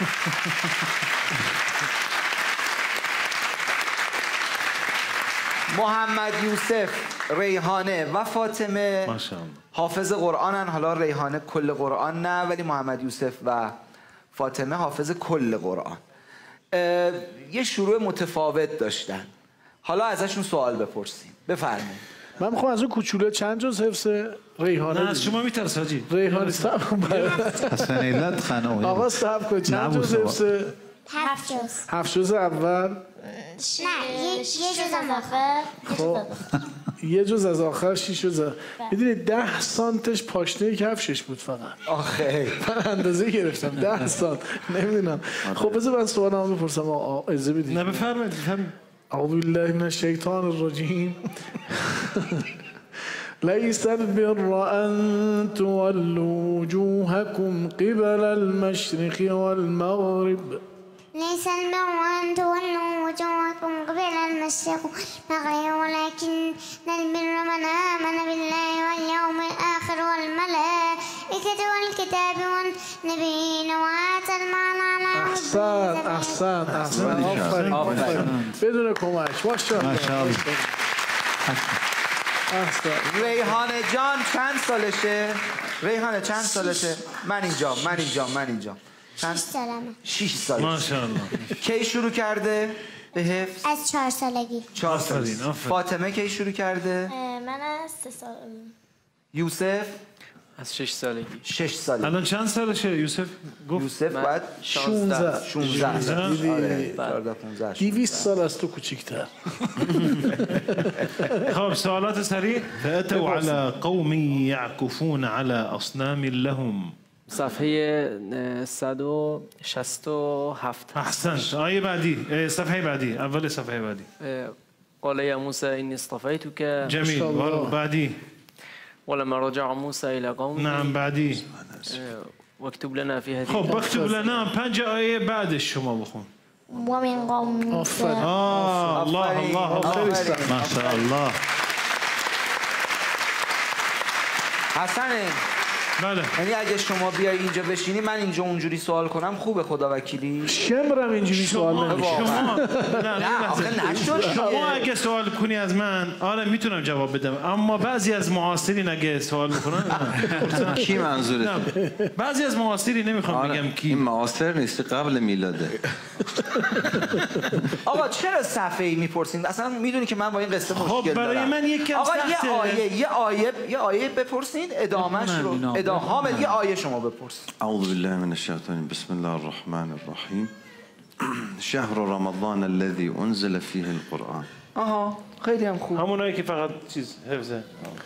Speaker 5: محمد یوسف، ریحانه و فاطمه
Speaker 4: ماشاءالله
Speaker 5: حافظ قرآنن. حالا ریحانه کل قرآن نه، ولی محمد یوسف و فاطمه حافظ کل قرآن. یه شروع متفاوت داشتن. حالا ازشون سوال بپرسیم. بفرمایید.
Speaker 10: من میخوام از اون کوچوله چند جز حفظ ریحانه؟
Speaker 4: نه از شما میترس حاجی.
Speaker 10: ریحانه صاحب
Speaker 12: حسن لا تخنوا.
Speaker 10: آقا صاحب کن چند جز حفظ؟
Speaker 7: هفت جز.
Speaker 10: هفت جز اول؟
Speaker 7: نه یه جز از آخر.
Speaker 10: خب یه جز از آخر، شیش جز. میدونی ده سانتش پاشنه کفشش بود فقط.
Speaker 5: آخه
Speaker 10: من اندازه گرفتم ده سانت. نمیدونم. خب بذار من سوالمو بپرسم. آقا اجازه بدید.
Speaker 4: نه بفرمایید بفرمایید.
Speaker 10: اعوذ بالله من الشیطان الرجیم. ليس البر أن تولوا وجوهكم قبل المشرق والمغرب.
Speaker 7: ليس البر أن تولوا وجوهكم قبل المشرق والمغرب ولكن البر من آمن بالله واليوم الآخر والملائكة والكتاب والنبيين وآتى المال على
Speaker 10: أحسن أحسن أحسن آفرین آفرین بدون کمک. ماشاءالله ماشاءالله.
Speaker 5: ریحانه جان چند سالشه؟ ریحانه چند سالشه؟ من اینجا من اینجا من اینجا چند
Speaker 7: سالمه؟
Speaker 5: شش سالشه.
Speaker 4: ماشاءالله.
Speaker 5: کی شروع کرده به حفظ؟
Speaker 7: از چهار سالگی.
Speaker 5: چهار سالگی. فاطمه کی شروع کرده؟
Speaker 9: من از سه سال.
Speaker 5: یوسف
Speaker 15: از شش سالگی.
Speaker 5: شش سالگی.
Speaker 4: الان چند سالشه یوسف؟ گفت
Speaker 5: یوسف بعد
Speaker 10: شانزده.
Speaker 5: شانزده.
Speaker 10: دویست سال از تو کوچیک‌تر.
Speaker 4: خب سوالات سریع. فأتوا على قوم يعكفون على أصنام لهم.
Speaker 15: صفحه صد و شصت و هفت.
Speaker 4: احسنت. آیه بعدی، صفحه بعدی، اول صفحه بعدی.
Speaker 15: قال يا موسى إني اصطفيتك.
Speaker 4: جميل. بعدی.
Speaker 15: ولما رجع موسى إلى قومه.
Speaker 4: نعم بعدی.
Speaker 15: واكتب لنا في هذه.
Speaker 4: خب بكتب لنا پنج آیه بعدش شما بخون.
Speaker 7: ومن قوم موسى.
Speaker 4: آه الله الله خیلی
Speaker 12: ما شاء الله.
Speaker 5: حسن
Speaker 4: بله.
Speaker 5: یعنی اگه شما بیای اینجا بشینی من اینجا اونجوری سوال کنم خوبه خدا وکیلی؟
Speaker 10: شمرم اینجوری سوال نمیشه.
Speaker 4: شما
Speaker 5: نه آخه نشد.
Speaker 4: شما اگه سوال کنی از من آره میتونم جواب بدم، اما بعضی از معاصرین اگه سوال میکنن
Speaker 6: کی منظورته؟
Speaker 4: بعضی از معاصرین نمیخوام بگم کی.
Speaker 6: این معاصر نیست، قبل میلاده.
Speaker 5: آقا چرا صفحه ای میپرسین؟ اصلا میدونی که من با این قصه مشکل دارم.
Speaker 4: خب برای من یک
Speaker 5: آقا یه آیه یه آیه یه آیه بپرسین ادامهش رو ادامه حامد یه آیه شما بپرسین.
Speaker 6: اعوذ بالله من الشیطان بسم الله الرحمن الرحیم. شهر رمضان الذي انزل فيه القرآن.
Speaker 5: آها خیلی هم خوب.
Speaker 4: همونایی که فقط چیز حفظه.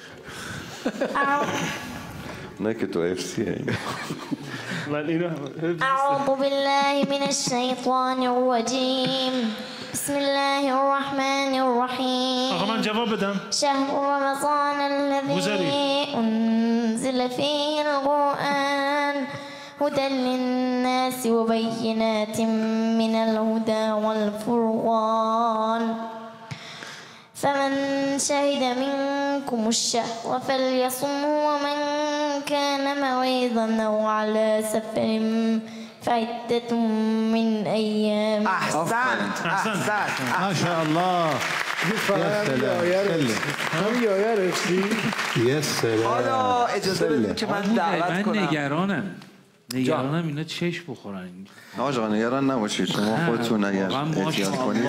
Speaker 6: نه که تو حفظی هایی.
Speaker 7: أعوذ بالله من الشيطان الرجيم بسم الله الرحمن الرحيم.
Speaker 4: آقا من جواب بدم.
Speaker 7: شهر رمضان الذي أنزل فيه القرآن هدى للناس وبينات من الهدى والفرقان فمن شهد منكم الشهر فليصمه ومن كان مريضا أو على سفر فعدة من أيام.
Speaker 5: أحسنت أحسنت
Speaker 12: ما شاء الله.
Speaker 10: يا سلام. هم یا رفتی؟
Speaker 12: يا سلام.
Speaker 5: حالا اجازه بدید که من دعوت کنم.
Speaker 11: من نگرانم. نگرانم اینا چشم بخورن.
Speaker 6: آقا نگران نباشید، شما خودتون اگر احتیاط کنید.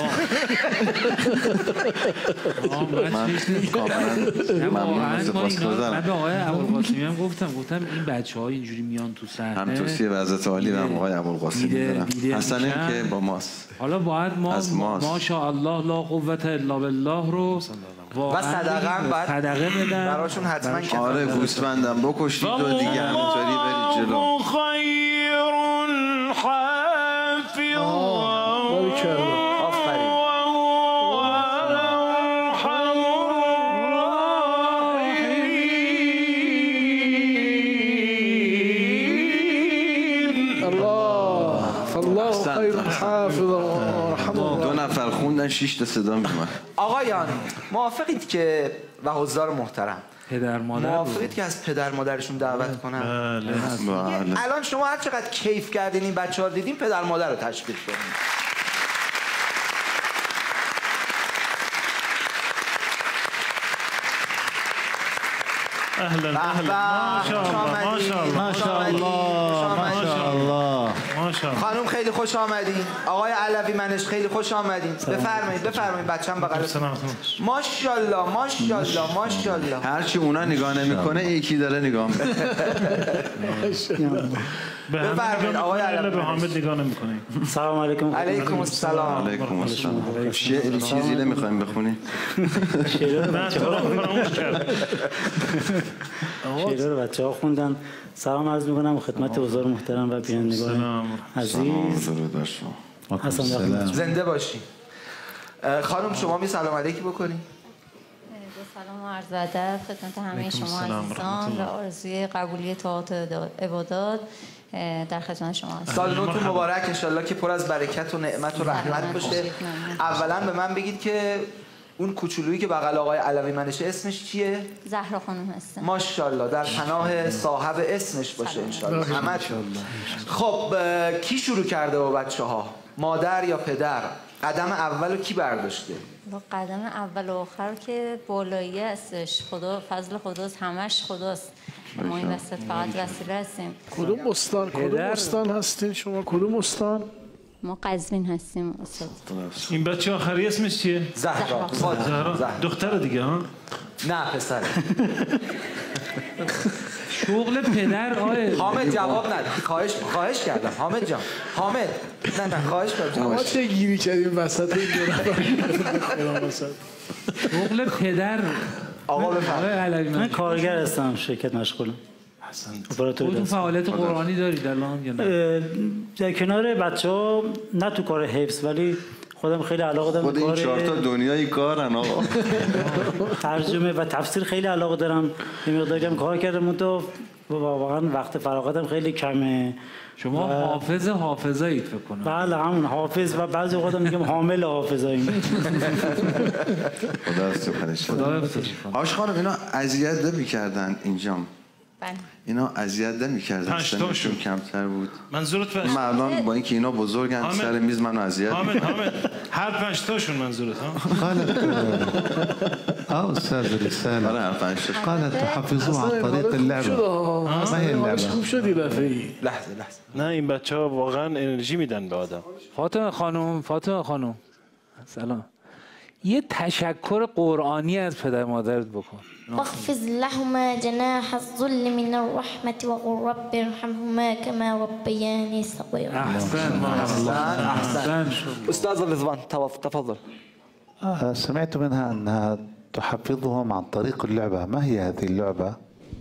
Speaker 6: من کاملا ممنون سپاسگزارم.
Speaker 11: من به آقای ابوالقاسمی هم گفتم گفتم این بچه‌ها اینجوری میان تو صحنه.
Speaker 6: هم توصیه وضعیت عالی و آقای ابوالقاسمی دارم. حسن که با ماست.
Speaker 11: حالا باید ما ماشاءالله لا قوت الا بالله رو
Speaker 5: و صدقه هم باید
Speaker 11: صدقه بدن
Speaker 5: براشون حتما که
Speaker 6: آره گوسفندم بکشید و دیگه همینطوری برید جلو.
Speaker 4: خیر حافظ
Speaker 10: باریکلا.
Speaker 5: آفرین.
Speaker 6: دو نفر خوندن شش تا صدا میومد.
Speaker 5: آقایان موافقید که و حضار محترم
Speaker 11: پدر مادر
Speaker 5: موافقید که از پدر مادرشون دعوت کنم؟
Speaker 6: بله.
Speaker 5: الان شما هر چقدر کیف کردین این بچه‌ها رو دیدین پدر مادر رو تشویق کنید.
Speaker 4: اهلا اهلا
Speaker 5: ماشاءالله
Speaker 4: ماشاءالله.
Speaker 5: خانم خیلی خوش آمدین. آقای علوی منش خیلی خوش آمدین. بفرمایید بفرمایید بچه‌م بغلتون. ماشاءالله ماشاءالله ماشاءالله.
Speaker 6: هرچی اونا نگاه نمیکنه یکی داره نگاه میکنه.
Speaker 5: بفرمایید آقای علوی.
Speaker 4: به حامد نگاه نمیکنه.
Speaker 16: سلام علیکم.
Speaker 5: علیکم السلام.
Speaker 6: علیکم السلام. شعری چیزی نمیخوایم بخونی؟
Speaker 16: شعر رو بچه ها خوندن. سلام عرض میکنم خدمت حضار محترم و بینندگان عزیز.
Speaker 5: زنده باشی. خانم شما می سلام علیکی بکنی؟
Speaker 17: سلام و عرض ادب خدمت همه شما عزیزان و آرزوی قبولی طاعات عبادات در خدمت شما هستم.
Speaker 5: سال نوتون مبارک انشالله که پر از برکت و نعمت و رحمت باشه. اولا به من بگید که اون کوچولویی که بغل آقای علوی منشه اسمش چیه؟
Speaker 17: زهرا خانم هستم.
Speaker 5: ماشاءالله در پناه صاحب اسمش باشه انشالله. همتون. خب کی شروع کرده با بچه ها؟ مادر یا پدر؟ قدم اولو کی برداشته؟
Speaker 17: قدم اول و آخر که بالایی هستش. خدا فضل خداست، همش خداست. ما این وسط فقط وسیله هستیم.
Speaker 10: کدوم استان کدوم استان هستین شما؟ کدوم استان؟
Speaker 17: ما قزوین هستیم استاد.
Speaker 4: این بچه آخری اسمش چیه؟
Speaker 5: زهرا.
Speaker 4: زهرا. دختر دیگه ها؟
Speaker 5: نه پسر.
Speaker 11: شغل پدر آه.
Speaker 5: حامد جواب نده. خواهش خواهش کردم حامد جان. حامد نه نه خواهش کردم.
Speaker 10: ما چه گیری کردیم وسط این دو
Speaker 11: شغل پدر.
Speaker 5: آقا بفرمایید.
Speaker 16: من کارگر هستم شرکت مشغولم.
Speaker 11: خودتون فعالیت قرآنی دارید الان یا نه؟
Speaker 16: در کنار بچه‌ها نه تو کار حفظ ولی خودم خیلی علاقه دارم.
Speaker 6: خود این چهار تا دنیای کارن آقا.
Speaker 16: ترجمه و تفسیر خیلی علاقه دارم. یه مقداری هم کار کردم تو واقعا وقت فراغتم خیلی کمه.
Speaker 11: شما حافظ حافظایید فکر کنم.
Speaker 16: بله همون حافظ و بعضی وقتا میگم حامل حافظاییم.
Speaker 6: خدا استفادهش کنه. آش خانم اینا اذیت نمی‌کردن اینجام. اینا اذیت نمی‌کردن. سنشون کمتر بود.
Speaker 4: منظورت پنج
Speaker 6: من الان با اینکه اینا بزرگن سر میز منو اذیت.
Speaker 4: حامد حامد هر پنج تاشون منظورت ها؟
Speaker 12: قالت اه استاذ رسالة قالت تحفظوها عن طريق اللعبة. ما هي اللعبة؟
Speaker 10: خوب شدی لحظه
Speaker 5: لحظه.
Speaker 4: نه این بچه‌ها واقعا انرژی میدن به آدم.
Speaker 11: فاطمه خانم فاطمه خانم سلام. یه تشکر قرآنی از پدر مادرت بکن.
Speaker 7: واخفض لهما جناح الذل من الرحمة وقل رب ارحمهما كما ربياني صغيرا.
Speaker 11: احسن
Speaker 5: احسن احسن. استاذ رضوان تفضل.
Speaker 12: سمعت منها انها تحفظهم عن طريق اللعبة. ما هي هذه اللعبة؟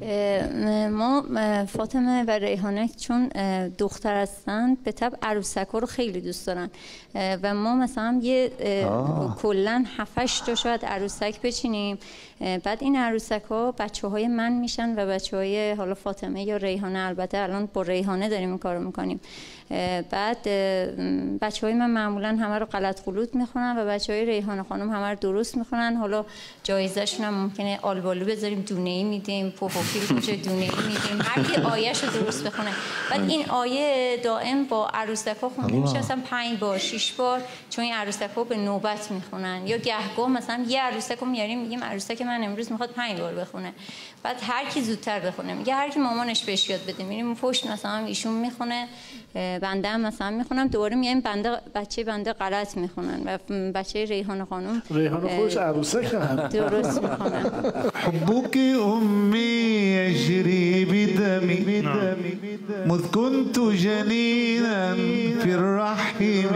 Speaker 17: ما فاطمه و ریحانه چون دختر هستن به طب عروسک‌ها رو خیلی دوست دارن و ما مثلا یه کلا هفت تا شاید عروسک بچینیم. بعد این عروسک‌ها بچه‌های من میشن و بچه‌های حالا فاطمه یا ریحانه. البته الان با ریحانه داریم این کارو میکنیم. بعد بچه‌های من معمولا همه رو غلط غلوط میخونن و بچه‌های ریحانه خانم همه رو درست میخونن. حالا جایزه‌شون هم ممکنه آلبالو بذاریم دونه‌ای میدیم، پوپوفیل کجا دونه‌ای میدیم، هر کی آیه‌شو درست بخونه. بعد این آیه دائم با عروسک‌ها خونده میشه مثلا پنج بار شش بار چون این عروسک‌ها به نوبت میخونن یا گهگاه مثلا یه عروسک رو میاریم میگیم عروسک من امروز میخواد پنج بار بخونه. بعد هر کی زودتر بخونه میگه هر کی مامانش بهش یاد بده. میریم پشت مثلا ایشون میخونه بنده هم مثلا میخونم دوباره میایم بنده بچه بنده غلط میخونن و بچه ریحانه خانم
Speaker 10: ریحانه خودش عروسک هم
Speaker 17: درست میخونن.
Speaker 12: حبك امي يجري بدمي مذ كنت جنينا في الرحم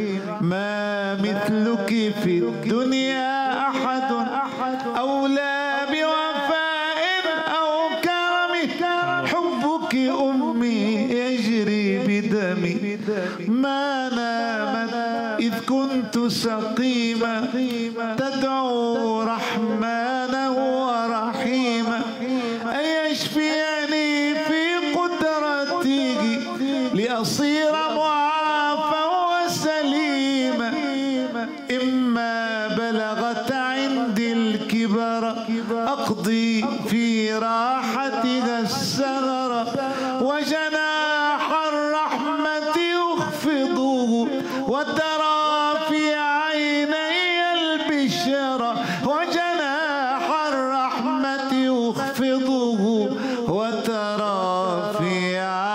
Speaker 12: ما مثلك في الدنيا احد اولى بوفاء او كرم. حبك امي يجري بدمي ما نامت إذ كنت سقيما تدعو رحمانا ورحيما أن يشفيني في قدرته لأصير معافى وسليما إما بلغت عندي الكبر أقضي في راحتها السهر وجناح الرحمة يخفضه وترى في عيني البشرى وجناح الرحمة يخفضه وترى في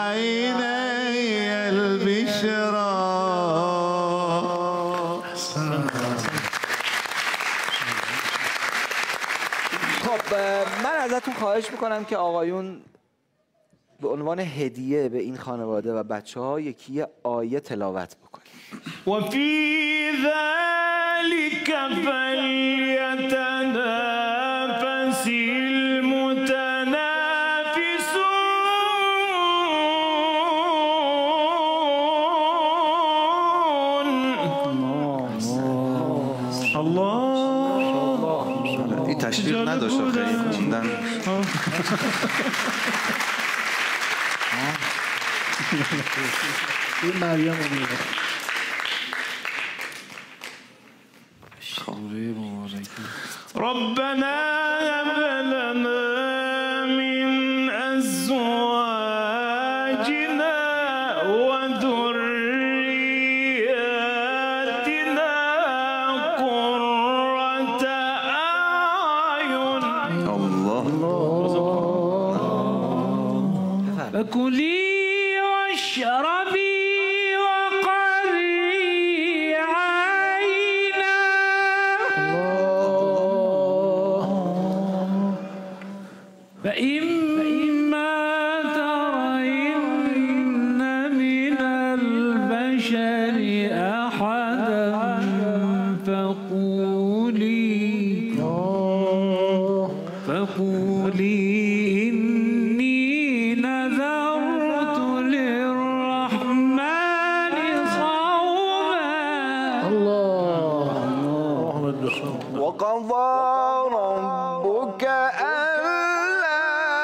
Speaker 12: عيني البشرى.
Speaker 5: خب من ازتون خواهش میکنم که آقایون به عنوان هدیه به این خانواده و بچه ها یکی آیه تلاوت بکنید.
Speaker 3: و فی ذلک فلیتنافس المتنافسون. الله
Speaker 6: این تشویق نداشت خیلی خوندن.
Speaker 10: این مریم رو میره
Speaker 3: ربنا هب لنا من ازواجنا وذرياتنا قرة اعين. الله فكلي واشربي وقري عينا. فإما ترين من البشر أحدا فقولي فقولي إني نذرت للرحمن صوما.
Speaker 5: وقضى ربك ألا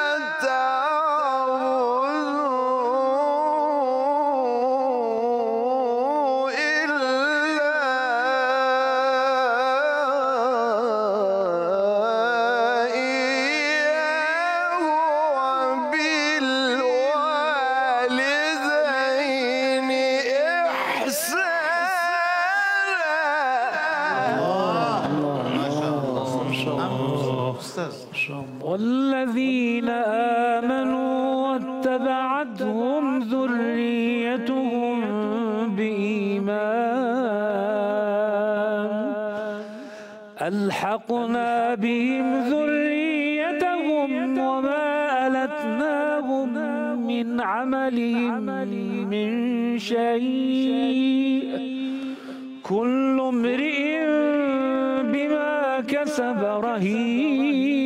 Speaker 5: تعبدوا إلا إياه وبالوالدين
Speaker 3: والذين آمنوا واتبعتهم ذريتهم بإيمان ألحقنا بهم ذريتهم وما ألتناهم من عملهم من شيء كل امرئ بما كسب رهين.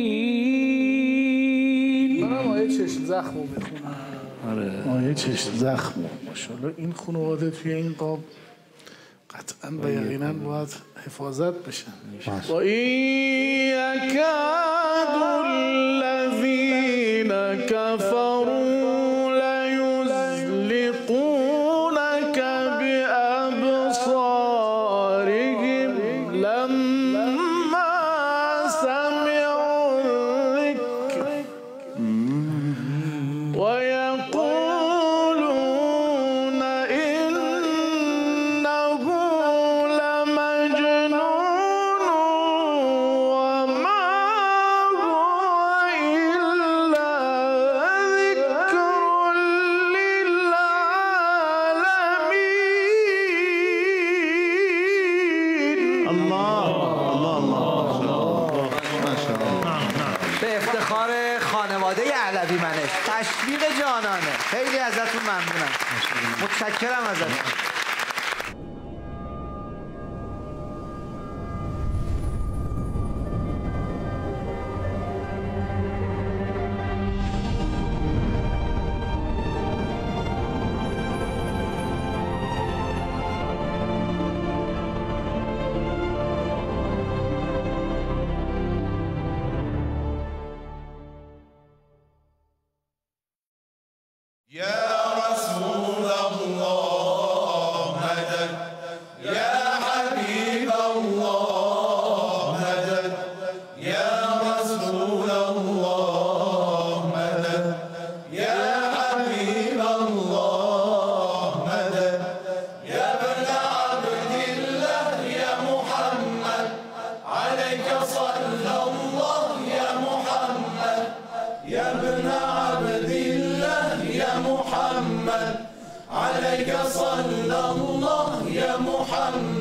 Speaker 10: منم آیه چشم زخم رو میخونم. آیه چشم زخم رو ماشاءالله این خانواده توی این قاب قطعا و یقینا باید حفاظت بشن. و این یکاد الذین کفروا لیزلقونک بأبصارهم لما سمعوا الذکر ويقولون إنه لمجنون وما هو إلا ذكر للعالمين.
Speaker 12: الله الله الله ما شاء الله.
Speaker 5: به افتخار خانواده علوی منش تشویق جانانه. خیلی ازتون ممنونم. متشکرم ازتون.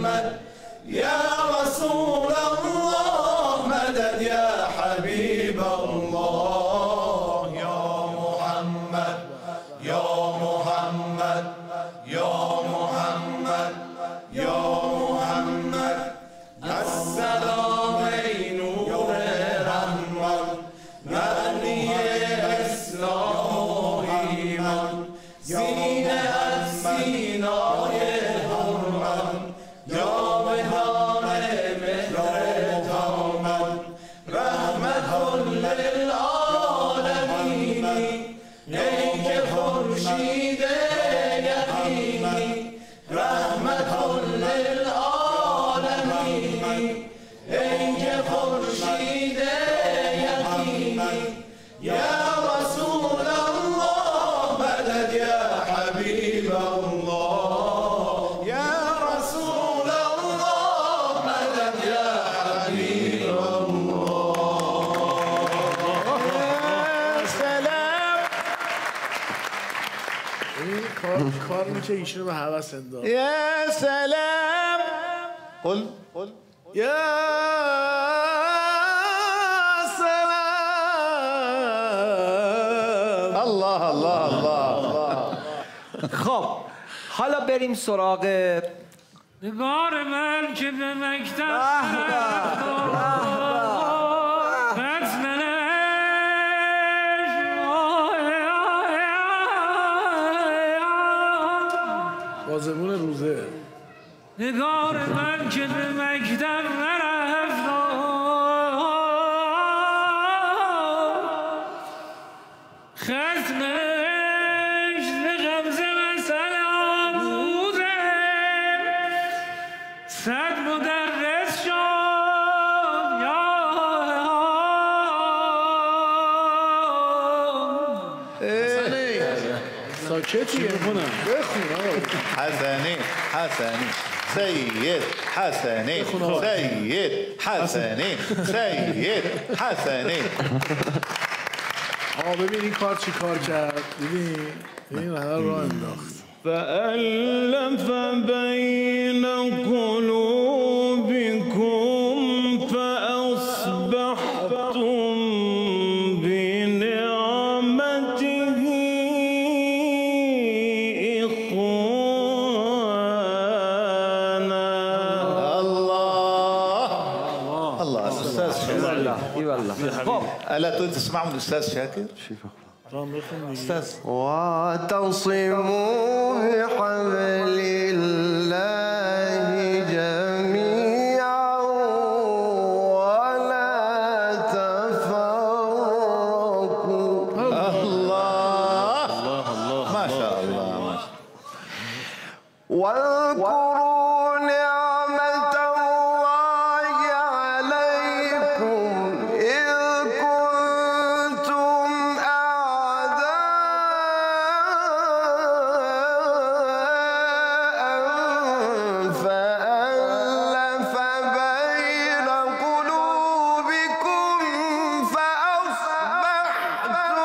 Speaker 8: محمد يا رسول الله مدد يا حبيب الله يا محمد يا محمد يا محمد يا محمد السلام نور رحمت معنی اسلام ایمان سینه از سینای حرمت یا مهان مهر دامن رحمت للعالمین ای که خورشید یقینی رحمت للعالمین ای که خورشید یقینی یا رسول الله مدد یا حبیب الله یا رسول الله مدد یا حبیب الله
Speaker 10: سلام این کار کار میشه ایشونو به هوس انداخت
Speaker 12: يا سلام قل قل
Speaker 10: يا سلام
Speaker 12: الله الله الله
Speaker 5: خب حالا بریم سراغ
Speaker 11: نگار من که به مکتب
Speaker 10: بازمون روزه
Speaker 11: نگار من که به مکتب نرفت ختمش به غمزه مثلا بوده صد مدرس شد یا
Speaker 10: ساکتیه بخونم بخون
Speaker 12: حسنی حسنی سید حسنی سید حسنی سید حسنی
Speaker 10: آقا ببین این کار چی کار کرد ببین این همه راه انداخت
Speaker 8: فألف بين قلوبكم فأصبحتم بنعمته إخوانا
Speaker 12: الله الله استاذ
Speaker 5: والله اي والله خب
Speaker 12: الا تسمعوا الاستاذ شاكر
Speaker 10: استاذ
Speaker 6: واعتصموا بحبل الله جميعا ولا تفرقوا
Speaker 12: الله ما شاء الله ما شاء الله
Speaker 6: واذكروا نعمة الله عليكم إذ كنتم أعداء فألف بين قلوبكم فأصبحتم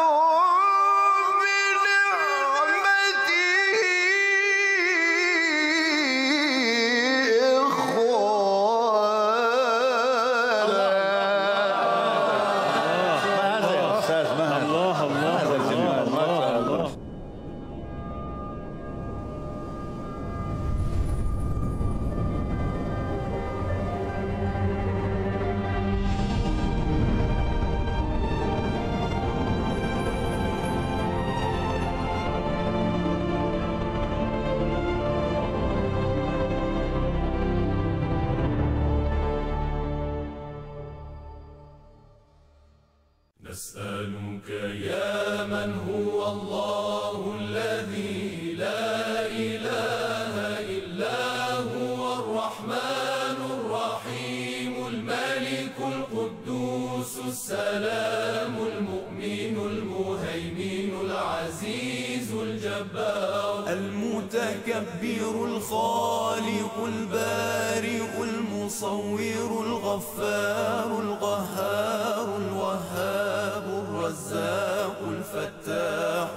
Speaker 8: نسألك يا من هو الله الذي لا إله إلا هو الرحمن الرحيم الملك القدوس السلام المؤمن المهيمن العزيز الجبار المتكبر الخالق البارئ المصور الغفار القهار الوهاب الرزاق الفتاح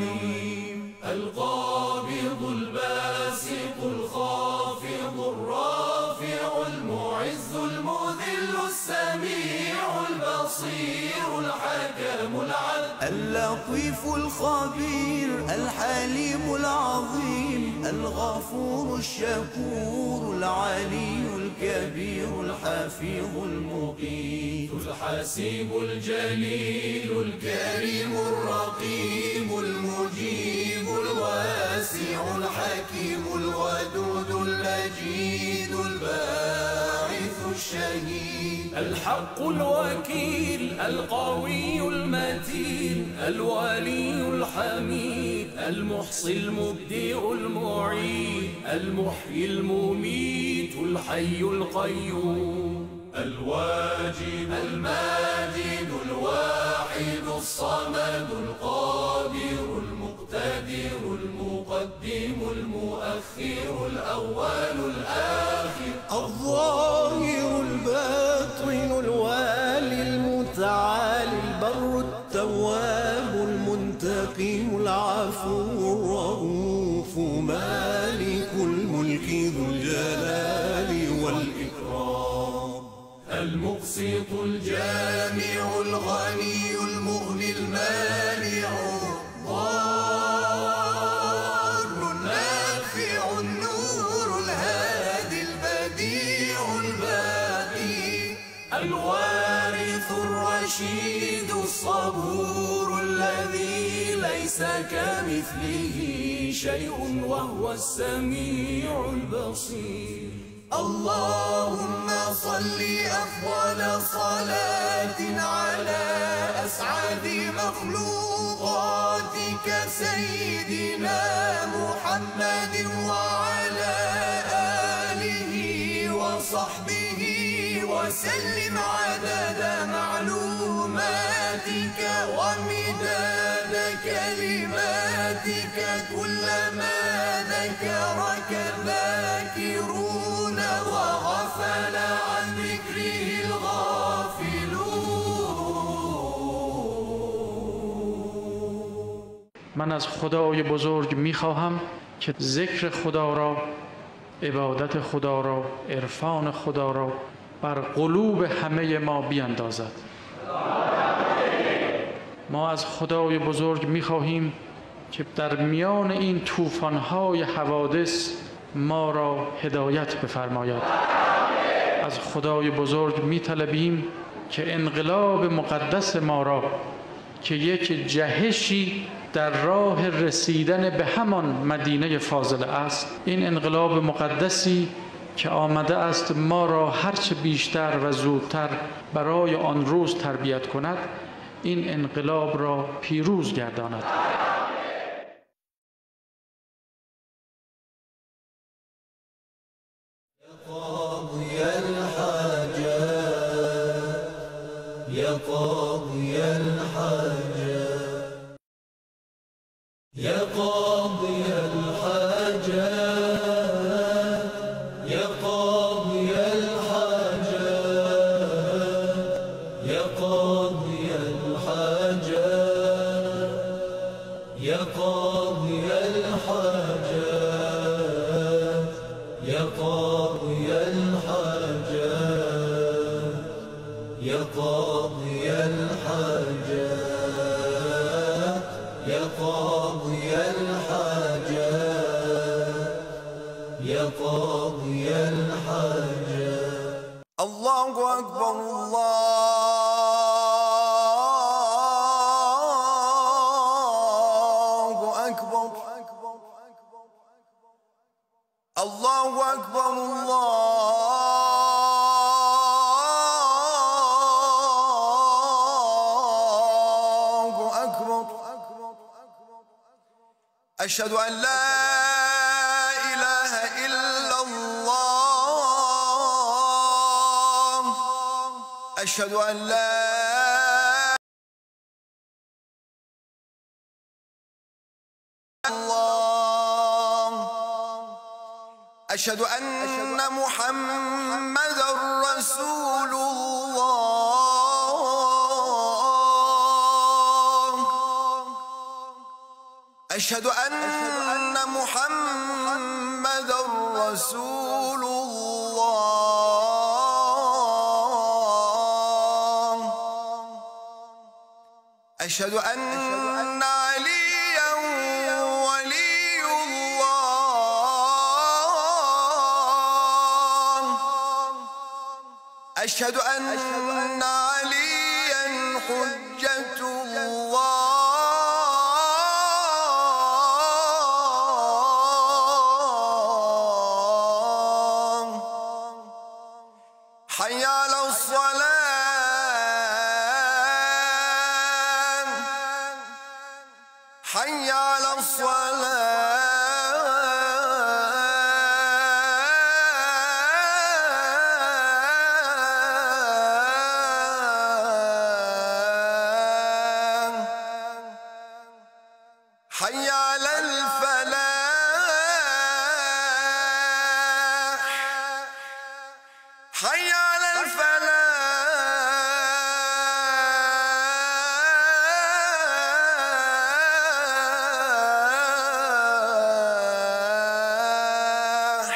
Speaker 8: العليم القابض الباسط الخافض الرافع السميع البصير الحكم العدل
Speaker 18: اللطيف الخبير الحليم العظيم الغفور الشكور العلي الكبير الحفيظ المقيت
Speaker 8: الحسيب الجليل الكريم الرقيب المجيب الواسع الحكيم الودود المجيد الباعث الشهيد
Speaker 18: الحق الوكيل القوي المتين الولي الحميد المحصي المبدئ المعيد المحيي المميت الحي القيوم
Speaker 8: الواجد الماجد الواحد الصمد القادر المقتدر المقدم المؤخر الأول الآخر
Speaker 18: الظاهر الباطن الوالي المتعالي البر التواب المنتقم العفو الرؤوف مالك الملك ذو الجلال والإكرام
Speaker 8: المقسط الجامع الغني المغني المانع الضار النافع النور الهادي البديع الباقي الوارث الرشيد الصبور الذي ليس كمثله شيء وهو السميع البصير
Speaker 18: اللهم صل أفضل صلاة على أسعد مخلوقاتك سيدنا محمد وعلى آله وصحبه وسلم عدد معلوماتك ومداد كلماتك كلما ذكرك ذاكرون وغفل عن ذكره الغافلون.
Speaker 19: من از خدای بزرگ میخواهم که ذکر خدا را، عبادت خدا را، عرفان خدا را بر قلوب همه ما بیندازد. ما از خدای بزرگ میخواهیم که در میان این طوفان‌های حوادث ما را هدایت بفرماید. از خدای بزرگ میطلبیم که انقلاب مقدس ما را که یک جهشی در راه رسیدن به همان مدینه فاضله است، این انقلاب مقدسی که آمده است ما را هرچه بیشتر و زودتر برای آن روز تربیت کند، این انقلاب را پیروز گرداند.
Speaker 8: يا قاضي الحاجات يا قاضي الحاجات يا قاضي الحاجات يا قاضي الحاجات يا قاضي الحاجات يا قاضي الحاجات يا قاضي الحاجات يا قاضي الحاجات يا قاضي الحاجات.
Speaker 18: الله أكبر الله أكبر الله أكبر الله أكبر. أشهد أن لا إله إلا الله أشهد أن لا الله أشهد أن محمدا رسول الله أشهد أن محمدا رسول الله أشهد أن عليا ولي الله أشهد أن عليا حجة الله حي على الصلاة حي على الصلاة حي على الفلاح حي على الفلاح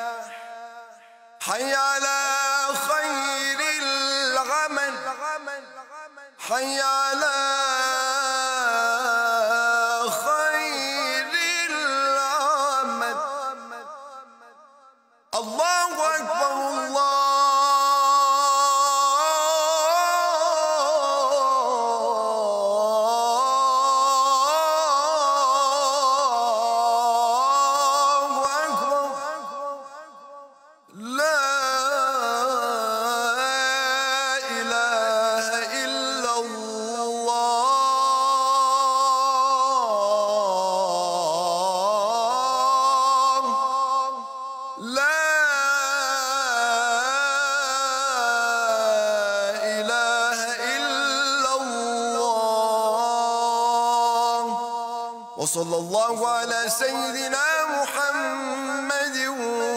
Speaker 18: حي على خير العمل حي على خير العمل الله أكبر الله أكبر لا إله إلا الله لا إله إلا الله وصلى الله على سيدنا محمد